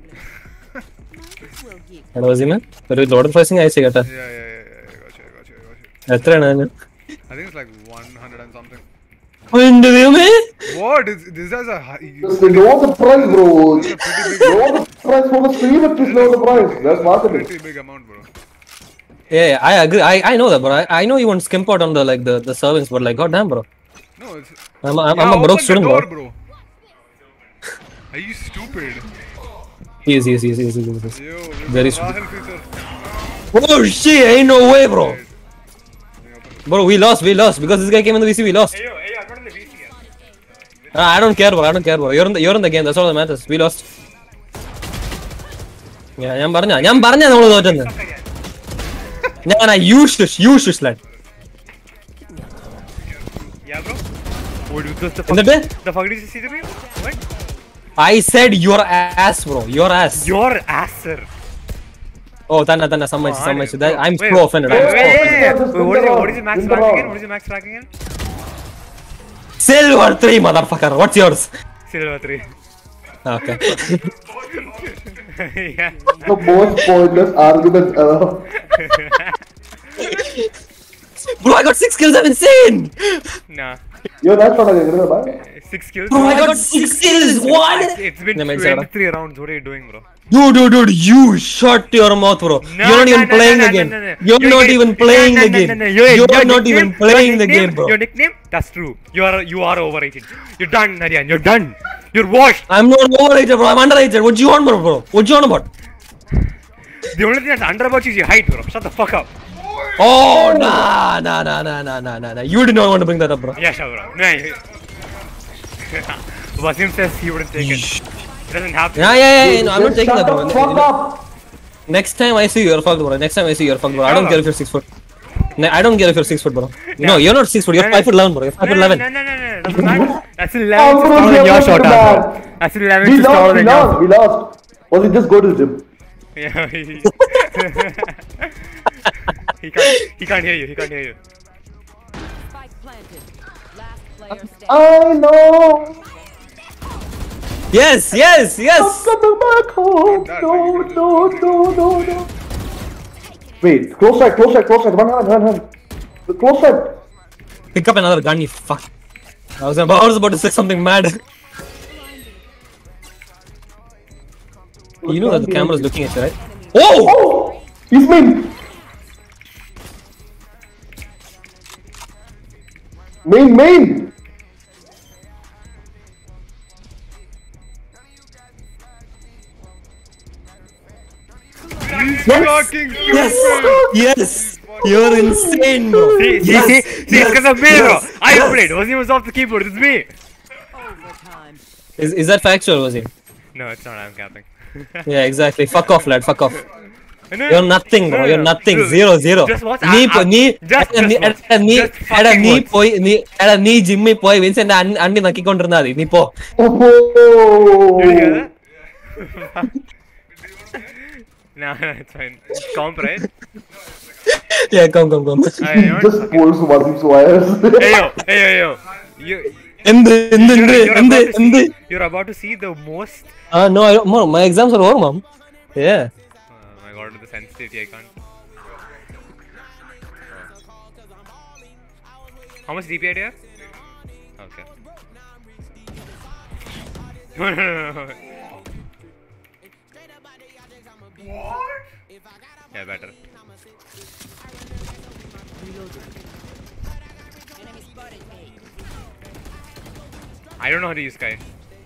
Hello, Ziman. There is loaded fries. I see it. Yeah, yeah, yeah, yeah. I got you, I got you, I got you. That's right. I think it's like one hundred and something. When do you mean? What? Is, this has a high. Just lower the price, bro. This is a pretty big, Lower the price for the stream, at least lower the price. That's marketing. pretty big amount, bro. Yeah, yeah, I agree. I, I know that, bro. I, I know you want to skimp out on the like the, the servings, but like, goddamn, bro. No, it's. I'm, I'm, Yeah, I'm a broke open student, the door, bro. bro. Are you stupid? Yes, yes, yes, yes, yes, yes. Yo, Very Rahul feature. Oh shit! Ain't no way, bro. Right. Bro, we lost, we lost because this guy came in the V C. We lost. Hey, yo, hey, I'm not in the V C yet. Ah, I don't care, bro. I don't care, bro. You're in the you're in the game. That's all that matters. We lost. Yeah, ഞാൻ പറഞ്ഞ ഞാൻ പറഞ്ഞ നമ്മള് തോറ്റെന്ന്. ഞാൻ you shush, you shush lad. Yeah, bro. What do you the fuck? എന്നിട്ട് The fuck did you see to me? What? I said your ass, bro. Your ass. Your ass, sir. Oh, തന്നെ തന്നെ സമ്മതിച്ചു Oh, സമ്മതിച്ചു. I- That I'm wait, so offended. Wait, I'm so wait, offended. wait, wait, Just wait, what is think your, what is your max about- rank think again? about- What is your max rank again? Silver three, motherfucker. What's yours? Silver three. Okay. Yeah. The most pointless argument ever. Bro, I got six kills. I'm insane. Nah. Yo, that's not a good one. Six kills. Bro, I got six kills. What? It's been Yeah, man, Sarah. twenty-three rounds. What are you doing, bro? Dude, dude, dude, you shut your mouth, bro. No, You're not no, even no, playing no, the no, game. no, no. You're Your not nick- even playing no, the no, game. no, no, no. Your- You're your not even nickname- playing your the game, nickname- bro. Your nickname? That's true. You are you are overrated. You're done, Narian. You're done. You're washed. I'm not overrated, bro. I'm underrated. What you want, bro? bro? What you want about? The only thing that's under about you is your height, bro. Shut the fuck up. Oh, nah, nah, nah, nah, nah, nah, nah, nah. You did not want to bring that up, bro. Yeah, sure, bro. No, Wasim says he wouldn't take it. He doesn't have to. Yeah, yeah, yeah. yeah. No, I'm not Just taking shut that, bro. the fuck up. Next time I see you, you're fucked, bro. Next time I see you, you're fucked, bro. I don't care if you're six foot. Ne- I don't care if you're six foot, bro. No, you're not six foot. You're No, no. five foot eleven, bro. You're five No, foot no, eleven. no, no, no, no. That's not. That's eleven Oh, inches bro, taller we than your are short bad. ass, bro. That's eleven We inches taller lost, we than lost, yours. we lost. Was it just go to the gym? Yeah, he, he can't. He can't hear you. He can't hear you. Spike planted. Last player standing. I know. Yes, yes, yes. Coming back home. No, no, no, no, no. Wait, close side, close side, close side. One hand, one hand. The close side. Pick up another gun, you fuck. I was about, I was about to say something mad. You know that the camera is looking at you, right? Oh! Oh! He's main! Main, main! Fucking Yes! Yes! You're insane, bro. See, see, Yes, see, see, it's yes, because of me, yes, bro. I yes. played. Wasim was off the keyboard. It's me. Overtime. Is, is that factual, was it? No, it's not. I'm capping. Yeah, exactly. Fuck off, lad. Fuck off. No, You're nothing, bro. no, You're no. nothing. Dude, Zero, zero. just watch. നീ I- പോ- I- നീ just- എടാ, നീ just watch. എടാ, നീ Just എടാ fucking നീ watch. പോയി നീ എടാ നീ ജിമ്മിൽ പോയി വിൻസെന്റ് അണ്ണി അണ്ണി നക്കിക്കൊണ്ടിരുന്നാ മതി നീ പോ Oh! Did you hear that? No, no, it's fine. It's comp, right? Yeah, come, come, come. I, you know, Just pulls Wasim's wires. hey yo, hey yo, yo. You, എന്ത് എന്ത് you're, എന്ത് you're, എന്ത് about to എന്ത് see, you're about to see the most. Ah, no, I don't, mom, my exams are over, mom. Yeah. Oh my god, with the sensitivity, I can't. How much D P I do you have? Okay. No, no, no, no. What? Yeah, better. I don't know how to use Sky.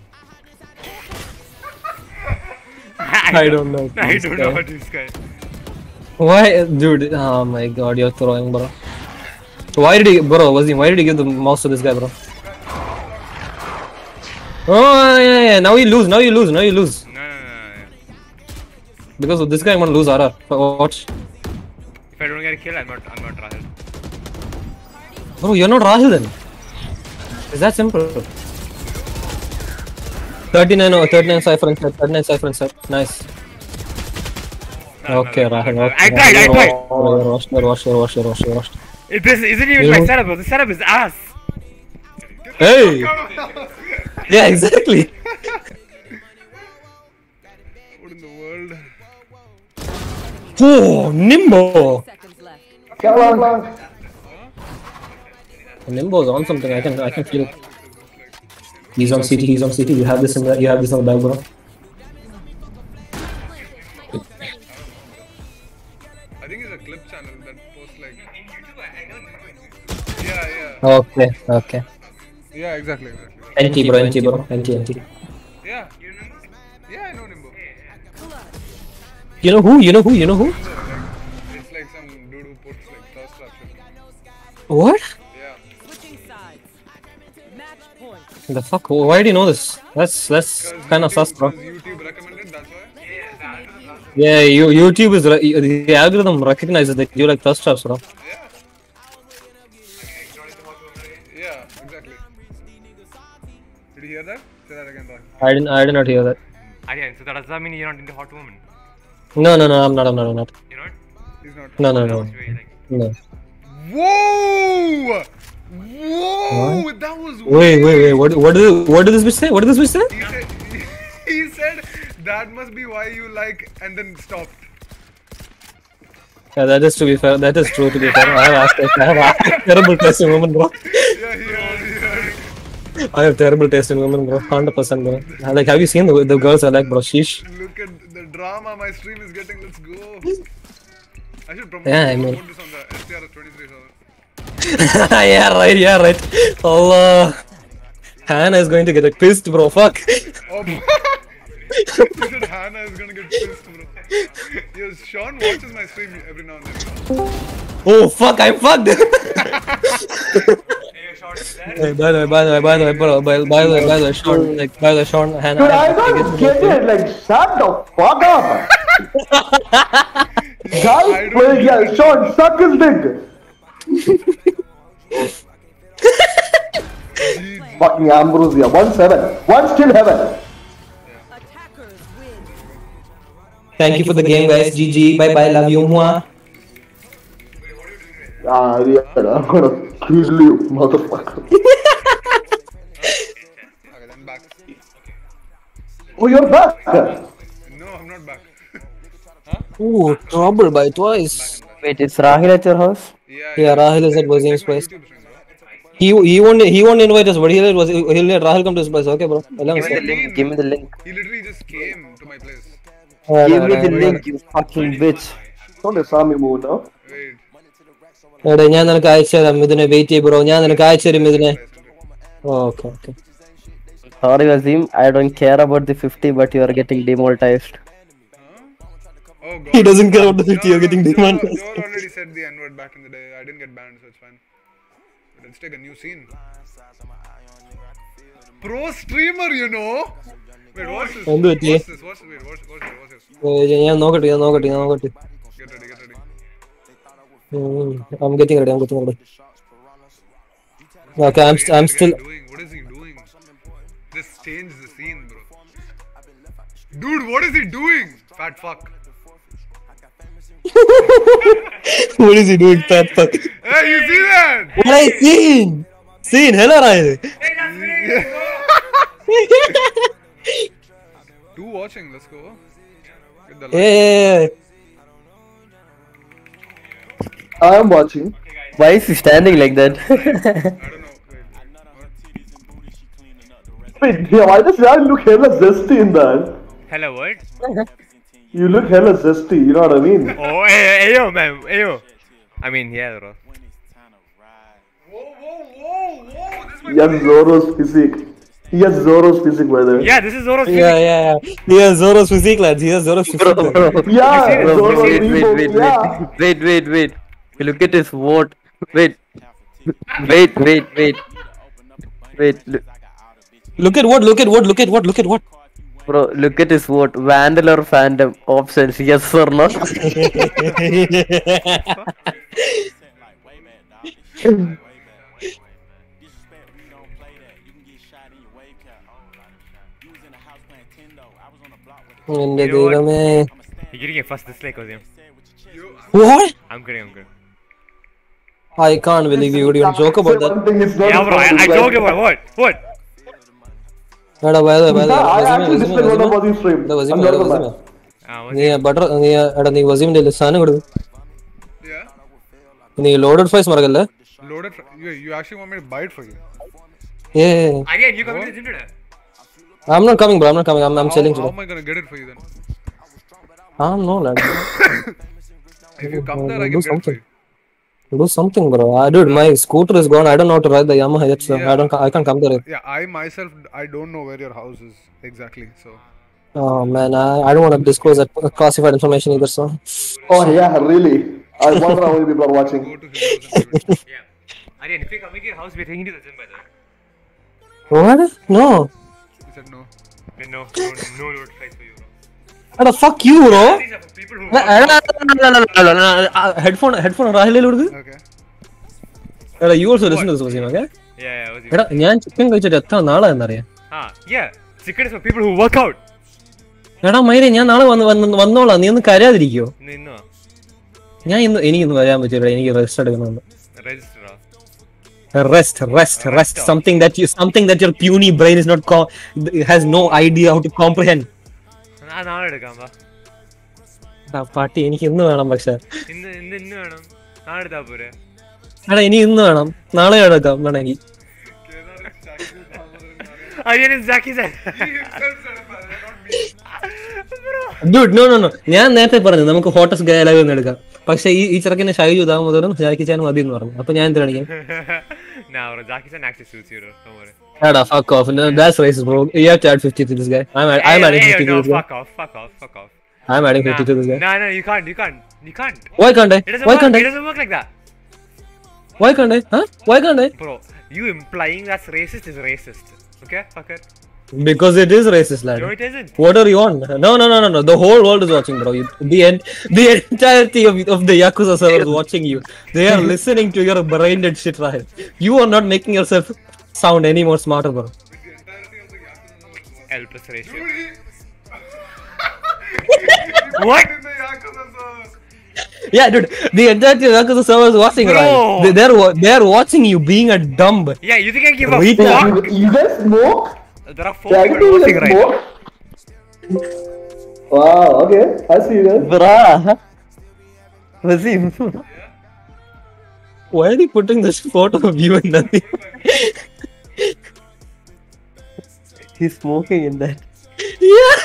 I don't know. I don't know how to use Sky. Why, dude? Oh my god, you're throwing, bro. Why did he, bro? Was he? Why did he give the mouse to this guy, bro? Oh yeah, yeah. Now you lose. Now you lose. Now you lose. No, no, no, no. Because of this guy, I'm gonna lose R R. Watch, If I don't get a kill, I'm not. I'm not Rahul. bro. You're not Rahul then. It's that simple. thirty-nine, oh, thirty-nine cipher inside. thirty-nine cipher inside. Nice. Okay, Rahul. Okay. I tried, I tried. Oh, you're washed, you're washed, you're washed, you're washed, you're washed. It, this isn't even You my know- setup, bro. The setup is ass. Hey! Yeah, exactly. What in the world? Oh, Nimbo! Seconds left. Come on, come on. Nimbo's on something. I can, I can feel it. He's on C T. He's on C T. You have this in the, you have this on the bag, bro. I think it's a clip channel that posts like. Yeah, yeah. Okay, okay. Yeah, exactly, exactly. N T, bro. N T, bro. N T, N T. Yeah. Yeah, I know Nimbo. You know who? You know who? You know who? It's like some dude who puts like thirst trap shit. What? Yeah. Switching sides. Match point. The fuck? Why do you know this? That's that's kind of sus, bro. Because YouTube recommended, that's why. Yeah, you YouTube is re- the algorithm recognizes that you like thirst traps, bro. Yeah. Yeah, exactly. Did you hear that? Say that again, Roy. I didn't. I did not hear that. Again, so that does that mean you're not into hot women? No, no, no. I'm not. I'm not. I'm not. You're not? He's not. No, no, no, That's very like. no. Whoa! Whoa! That was Wait, wait, wait. What? What did? What did this bitch say? What did this bitch say? He said, he said that must be why you like, and then stopped. Yeah, that is to be fair. That is true to be fair. I have asked. I have asked terrible taste in women, bro. Yeah, he heard, he heard. I have terrible taste in women, bro. Hundred percent, bro. Like, have you seen the the girls I like, bro? Sheesh. Look at the drama my stream is getting. Let's go. I should promote, Yeah, I mean- promote this on the S T R S twenty-three server. Yeah, right. Yeah, right. Allah. Hannah is going to get pissed, bro. Fuck. Oh, you said Hannah is gonna get pissed, bro. Yes, Sean watches my stream every now and then. Oh fuck! I'm fucked. Hey, by the way, by the way, by the way, bro, by, by the way, by the way, Sean, like, by the way, Sean, Hannah. Dude, I don't get it. Like, shut the fuck up. Guys, play, yeah, Sean, suck his dick. Fucking Ambrosia, one seven, one still heaven. Attackers win. Thank you for the game, guys. G G. Bye bye. Love you. Mwah. Ah, yeah, I'm gonna kill you, motherfucker. Okay, then back. Oh, you're back. No, I'm not back. Ooh, trouble by twice. Wait, is Rahil at your house? Yeah, Yeah, Rahil is at Wazim's check my place. YouTube stream, bro. He he won't he won't invite us, but he'll let was he'll let Rahul come to his place. Okay, bro. Allow Give us. me The the link, link. give me the link. He literally just came to my place. Yeah, Give no, me no, the no, link, you fucking bitch. Don't let Sami move now. Wait. no. എടാ ഞാൻ നിനക്ക് അയച്ചു തരാം ഇതിനെ wait ചെയ്യ് bro ഞാൻ നിനക്ക് അയച്ചു തരും ഇതിനെ okay okay Sorry, Azim, I don't care about the fifty, but you are getting demonetized. Oh god. He doesn't care about the fifty, you're getting Joel- demonetized. Joel already said the N word back in the day. I didn't get banned, so it's fine. But let's take a new scene. Pro streamer, you know. Wait, what's this? എന്ത് പറ്റി What's this? What's wait? What's what's this? What's this? ഞാൻ നോക്കട്ടെ ഞാൻ നോക്കട്ടെ ഞാൻ നോക്കട്ടെ Get ready, get ready. I'm getting ready I'm getting ready okay I'm st- I'm What is still he doing? What is he doing? Just change the scene, bro. Dude, what is he doing? Fat fuck. what is he doing fat fuck Hey, you see that? what I seen seen hello Rahil Two watching, let's go. Get the yeah, yeah, yeah. I am watching. Why is he standing like that? I don't know. Wait. Wait, yeah, why does that look hella zesty in that? Hello, what? You look hella zesty, you know what I mean? Oh, hey, hey, yo, man, hey, yo. I mean, yeah, bro. Whoa, whoa, whoa, whoa! This is my He has Zoro's physique. He has Zoro's physique, by the way. Yeah, this is Zoro's yeah yeah yeah he has Zoro's physique lads he has Zoro's physique lads. Yeah, Bro, bro, Zoro's wait, wait, Reebok, wait, yeah. wait, wait, wait, wait. Look at his vote. Wait, wait, wait, wait, wait. Look. look at what look at what look at what look at what Bro, look at his vote. Vandal or Phantom? Options, yes or no? എന്റെ ദൈവമേ You're getting a first dislike, Ozim. What? I'm kidding, I'm kidding. I can't believe you would even joke about that. One thing is not Yeah, bro, I, I like- joke about what? What? എടാ by the way, by the way, I വസീമേ, actually വസീമേ, dislike one വസീമേ. of these stream. എടാ വസീമേ, I'm എടാ not the വസീമേ. man. Ah, നീ butter നീ എടാ നീ വസീമിന്റെ കയ്യില് സാധനം കൊടുക്കും. Yeah. നീ ലോഡഡ് ഫ്രൈസ് മറക്കല്ലേ? Loaded. Fr- you, you actually want me to buy it for you? Yeah. Again, you coming to the gym today? I'm not coming, bro. I'm not coming. I'm I'm How, selling how today. am I gonna get it for you then? I'm no lad. If you come there, I Do can get it for something. you. Do something, bro. I dude, my scooter is gone. I don't know how to ride the Yamaha yet, so Yeah. I don't. I can't come there. Yeah, I myself, I don't know where your house is exactly. So Oh man, I, I don't want to disclose that classified information either. So Oh yeah, really? I wonder how many people are watching. go to his house and give it. Yeah. Aryan, if you coming to your house, we're taking you to the gym, by the way. what? No. He said no. Okay, no, no, no load flights for you, bro. What the fuck you, bro? These are for people who. No, no, no, no, no, no, no, no. Headphone, headphone. Rahil കൊടുക്ക്. Okay. എടാ you also listen to this Wasim, okay? Yeah, yeah, Ozim. എടാ ഞാൻ chicken കഴിച്ചിട്ട് എത്ര നാളായെന്നറിയാം. Ah, yeah. Chicken is for people who work out. എടാ മൈരെ ഞാൻ നാളെ വന്ന് വന്ന് വന്നോളാം. നീ ഒന്ന് കരയാതിരിക്കോ? No, ഞാൻ ഇന്ന് എനിക്കൊന്ന് വരാൻ പറ്റില്ല. എനിക്ക് റെസ്റ്റ് എടുക്കുന്നുണ്ട്. register. Rest, rest, rest. Something that you, something that your puny brain is not co- has no idea how to comprehend. ഞാൻ നാളെ എടുക്കാം വാ. എടാ പാട്ടി എനിക്ക് ഇന്ന് വേണം പക്ഷെ. ഇന്ന് ഇന്ന് ഇന്ന് വേണം. നാളെ എടുത്താ പോരെ. എടാ ഇനി ഇന്ന് വേണം. നാളെ എടുക്കാം വേണമെങ്കിൽ. Aryan is Zaki said. Dude, no, no, no. ഞാൻ നേരത്തെ പറഞ്ഞു നമുക്ക് ഹോട്ടസ് ഗാലറി ഒന്ന് എടുക്കാം. പക്ഷെ ഈ ഈ ചെറുക്കിനെ ഷൈജു ദാമോദരൻ ജാക്കിച്ചാനും മതി എന്ന് പറഞ്ഞു. അപ്പൊ ഞാൻ എന്ത് കാണിക്കാം? Nah, bro, Zaki said actually suits you, bro. Don't worry. എടാ fuck off. No, that's racist, bro. You have to add fifty to this guy. I'm, add- I'm Hey, adding hey, fifty no, to this guy. fuck off, fuck off, fuck off. I'm adding Nah, fifty to this guy. nah, no, you can't, you can't, you can't. Why can't I? It doesn't Why work. can't It I? doesn't work like that, Why can't I? Huh? Why can't I? bro. You implying that's racist is racist. Okay, fuck it. Because it is racist, lad. No, it isn't. What are you on? No, no, no, no, no. The whole world is watching, bro. You, the en- the entirety of, of the Yakuza server is watching you. They are listening to your brain dead shit, right? You are not making yourself sound any more smarter, bro. L plus ratio. What? Yeah, dude. The entirety of the Yakuza server is watching, Bro. right? They, they're wa- they're watching you being a dumb. Yeah, you think I give a Retard. fuck? You, you guys smoke? There are four Yeah, people you watching guys right now. smoke? Wow, okay. I see you guys. Bruh. Wasim. Why are you putting this photo of you and nothing? He's smoking in that. Yeah.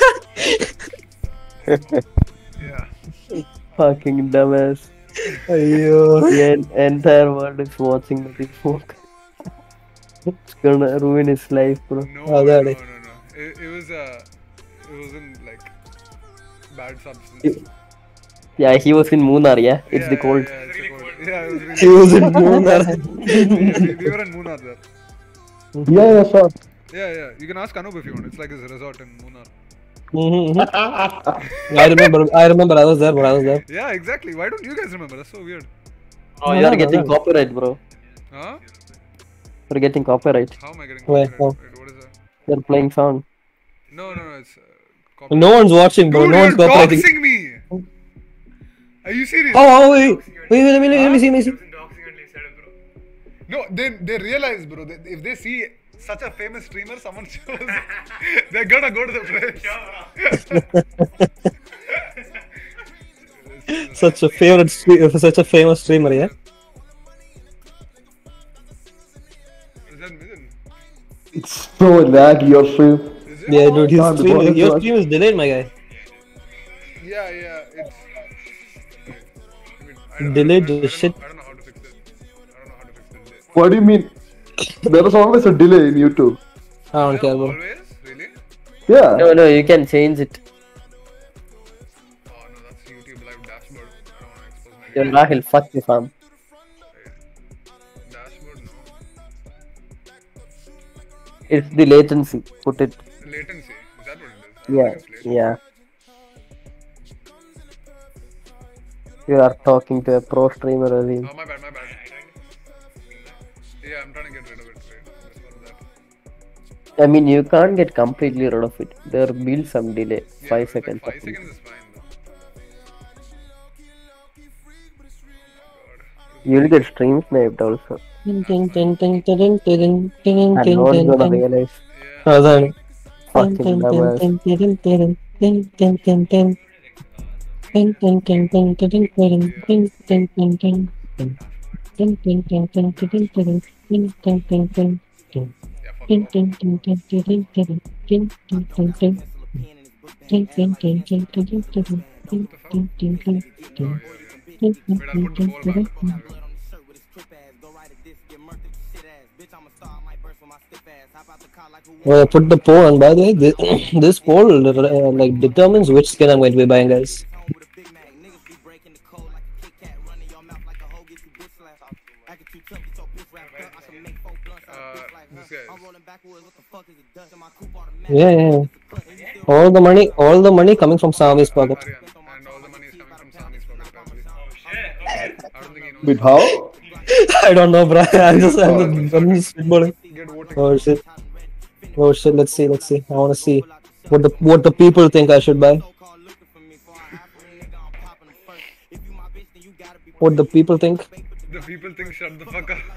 Yeah. Fucking dumbass. Ayyo. The en- entire world is watching the smoke. It's gonna ruin his life, bro. No, Oh, no, that no, is- no, no. It, it was uh, it wasn't like bad substance. Yeah, he was in Munnar, yeah? It's yeah, the cold. Yeah, it's the cold. Yeah, it was really. He was in Munnar. we, we were in Munnar there. Yeah, yeah, sure. Yeah, yeah. You can ask Anup if you want. It's like his resort in Munnar. Mm-hmm. I remember. I remember. I was there, but I was there. Yeah, exactly. Why don't you guys remember? That's so weird. Oh, you're getting copyright, bro. Huh? You're getting copyright. How am I getting Wait, copyright? oh. Wait, what is that? You're playing song. No, no, no. It's uh, copyright. No one's watching, bro. Dude, No one's you're cooperating. doxing me. Are you serious? Oh, oh, wait, wait, wait, let me, let me see, let me see. No, they they realize, bro. That if they see such a famous streamer, someone shows, they're gonna go to the place. Such a favorite, stre- such a famous streamer, yeah. Is that Mithun? It's so laggy, your stream. Is it? Yeah, dude, his God, stream, bro, your that's stream is delayed, my guy. Yeah, yeah. It's. I don't, Delayed I don't, I the don't shit. Know, I don't know how to fix it. I don't know how to fix this. What do you mean? There is always a delay in YouTube. I don't care, bro. Always? Really? Yeah. No, no, you can change it. Oh no, that's YouTube live dashboard. I don't want to expose my You're Rahil, fuck you, fam. dashboard. No. It's the latency. Put it. Latency. Is that what it is? I don't Yeah, think it's latency. yeah. You are talking to a pro streamer, Azim. Oh, my bad, my bad. Yeah, I'm trying to get rid of it. Wait, that's what that. I mean, you can't get completely rid of it. There will be some delay. Yeah, Five it's like seconds. Five or something. seconds is fine though. You'll get stream sniped also. Tin, tin, tin, tin, tin, tin, tin, And tin, no one's tin, gonna tin. realize. അതാണ്. Tin, Fucking tin, tin, dumbass. tin, tin, tin, tin, tin, tin, tin. Tin, tin, tin, tin, tin, tin, tin, tin, tin, tin, tin. Tin, tin, tin, tin, tin, tin, tin, tin, tin, tin, tin, tin. Yeah, fuck Tin, off. tin, tin, tin, tin, tin, tin, tin, tin, tin, tin. Tin, tin, tin, tin, tin, tin, tin, tin, What the fuck? tin, tin, tin, Oh, tin. here, here. Tin, tin, Wait, I'll tin, put the tin, ball tin, back. tin. Well, I put the poll on. By the way, this, this poll uh, like determines which skin I'm going to be buying, guys. Uh, this guy is. Yeah, yeah, yeah. All the money, all the money coming from Sami's Ar- pocket. Aryan. And all the money is coming from Sami's pocket, apparently. I don't think he knows. Wait, how? I don't know, bro. I'm just, I'm Let's get just, I'm started. just spitballing. Get voting. Oh shit. Oh shit. Let's see. Let's see. I want to see what the what the people think I should buy. What the people think. The people think shut the fuck up.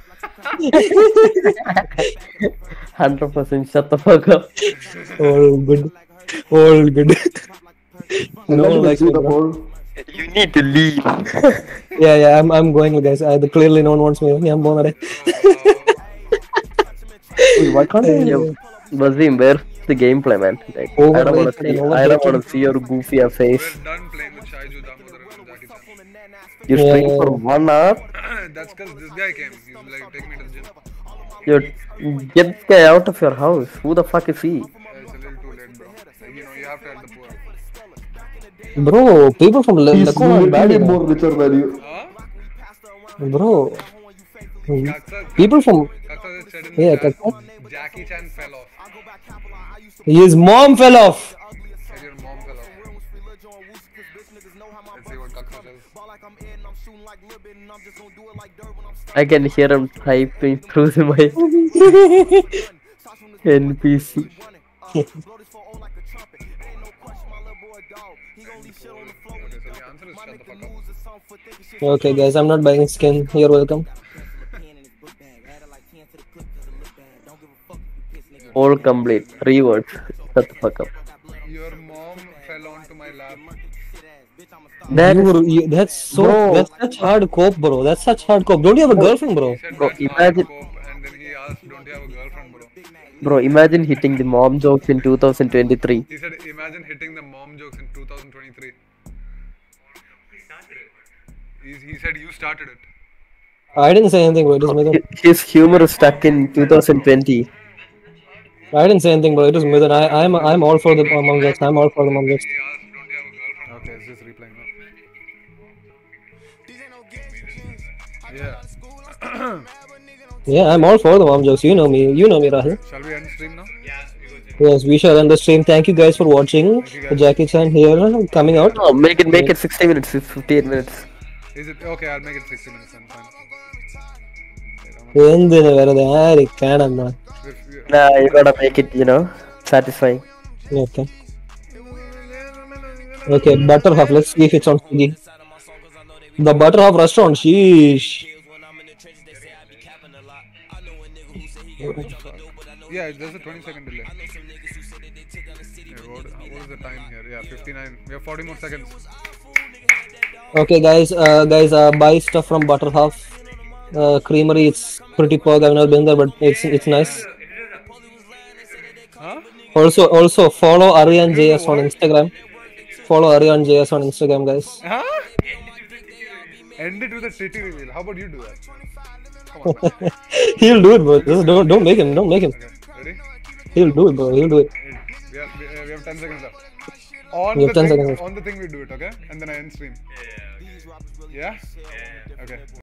Hundred percent shut the fuck up. All good. All good. I No can't one even likes see me, the bro. poll. You need to leave. Yeah, yeah. I'm, I'm going, guys. I, clearly, no one wants me. Yeah, I'm going. Oh, Wait, why can't Yo, I? Bazim, where's the gameplay, man? Like, I don't wanna Overrated and see. I don't overrated. wanna see your goofy ass we're face. done playing with Shaiju, Damodaran, and Jackie You Yeah, stream yeah, for yeah. one hour. Chan. That's because this guy came. He's like, take me to the gym. You get this guy out of your house. Who the fuck is he? Uh, it's a little too late, bro. Like, you know, you have to help the poor. Bro, people from Le- He's Lekona are bad, you literally know. more richer than you. Huh? Bro, Kaksa, people Kaksa, from Kaksa just said in the yeah, chat, Kaka. Jackie Chan fell off. His mom fell off. Said your mom fell off. Let's see what Kaksa says. I can hear him typing through the my N P C. Okay, so the answer is shut the fuck up. Okay, guys, I'm not buying skin. You're welcome. All complete. Three words. Shut the fuck up. Your mom fell onto my lap. That is, You, you, that's so. bro, That's such hard cope, bro. That's such hard cope. Don't you have a bro, girlfriend, He bro? said bro. that's hard Imagine, cope, and then he asked, don't you have a girlfriend, bro? bro. Imagine hitting the mom jokes in two thousand twenty-three. He said, imagine hitting the mom jokes in two thousand twenty-three. He, he said you started it. I didn't say anything, bro. It was Midun. His humor is stuck in two thousand twenty. I didn't say anything, bro. It was Midun. I, I'm, I'm all for the mom jokes. I'm all for the mom jokes. He asked, don't you have a girlfriend? Okay, it's just replaying now. Yeah. Yeah, I'm all for the mom jokes. You know me. You know me, Rahul. Shall we end stream now? Yes, we shall end the stream. Thank you guys for watching. Thank you guys. Jackie Chan here, coming out. Oh, make it, make it sixty minutes. It's fifty-eight minutes. Is it okay? I'll make it sixty minutes then. Fine. എന്തിന് വെറുതെ ആര് കാണാൻ If you- Nah, you gotta make it, you know, satisfying. Okay. Okay, butter half. Let's see if it's on Swiggy. The butter half restaurant. Sheesh. Yeah, there's a twenty second delay. Yeah, what, what is the time here? Yeah, fifty-nine. We have forty more seconds. Okay, guys. Uh, guys, uh, buy stuff from butter half. Uh, creamery. It's pretty pog. I've never been there, but it's it's nice. Huh? Also, also follow Aryan It is J the S on what? Instagram. Follow Aryan J S on Instagram, guys. Huh? End it with a titty reveal. How about you do that? Come on, man. He'll do it, bro. Just don't don't make him. Don't make him. Okay, ready? He'll do it, bro. He'll do it. We have, we have we have ten seconds left. On You have the ten thing, seconds. on the thing we do it, okay? And then I end stream. Yeah? Okay.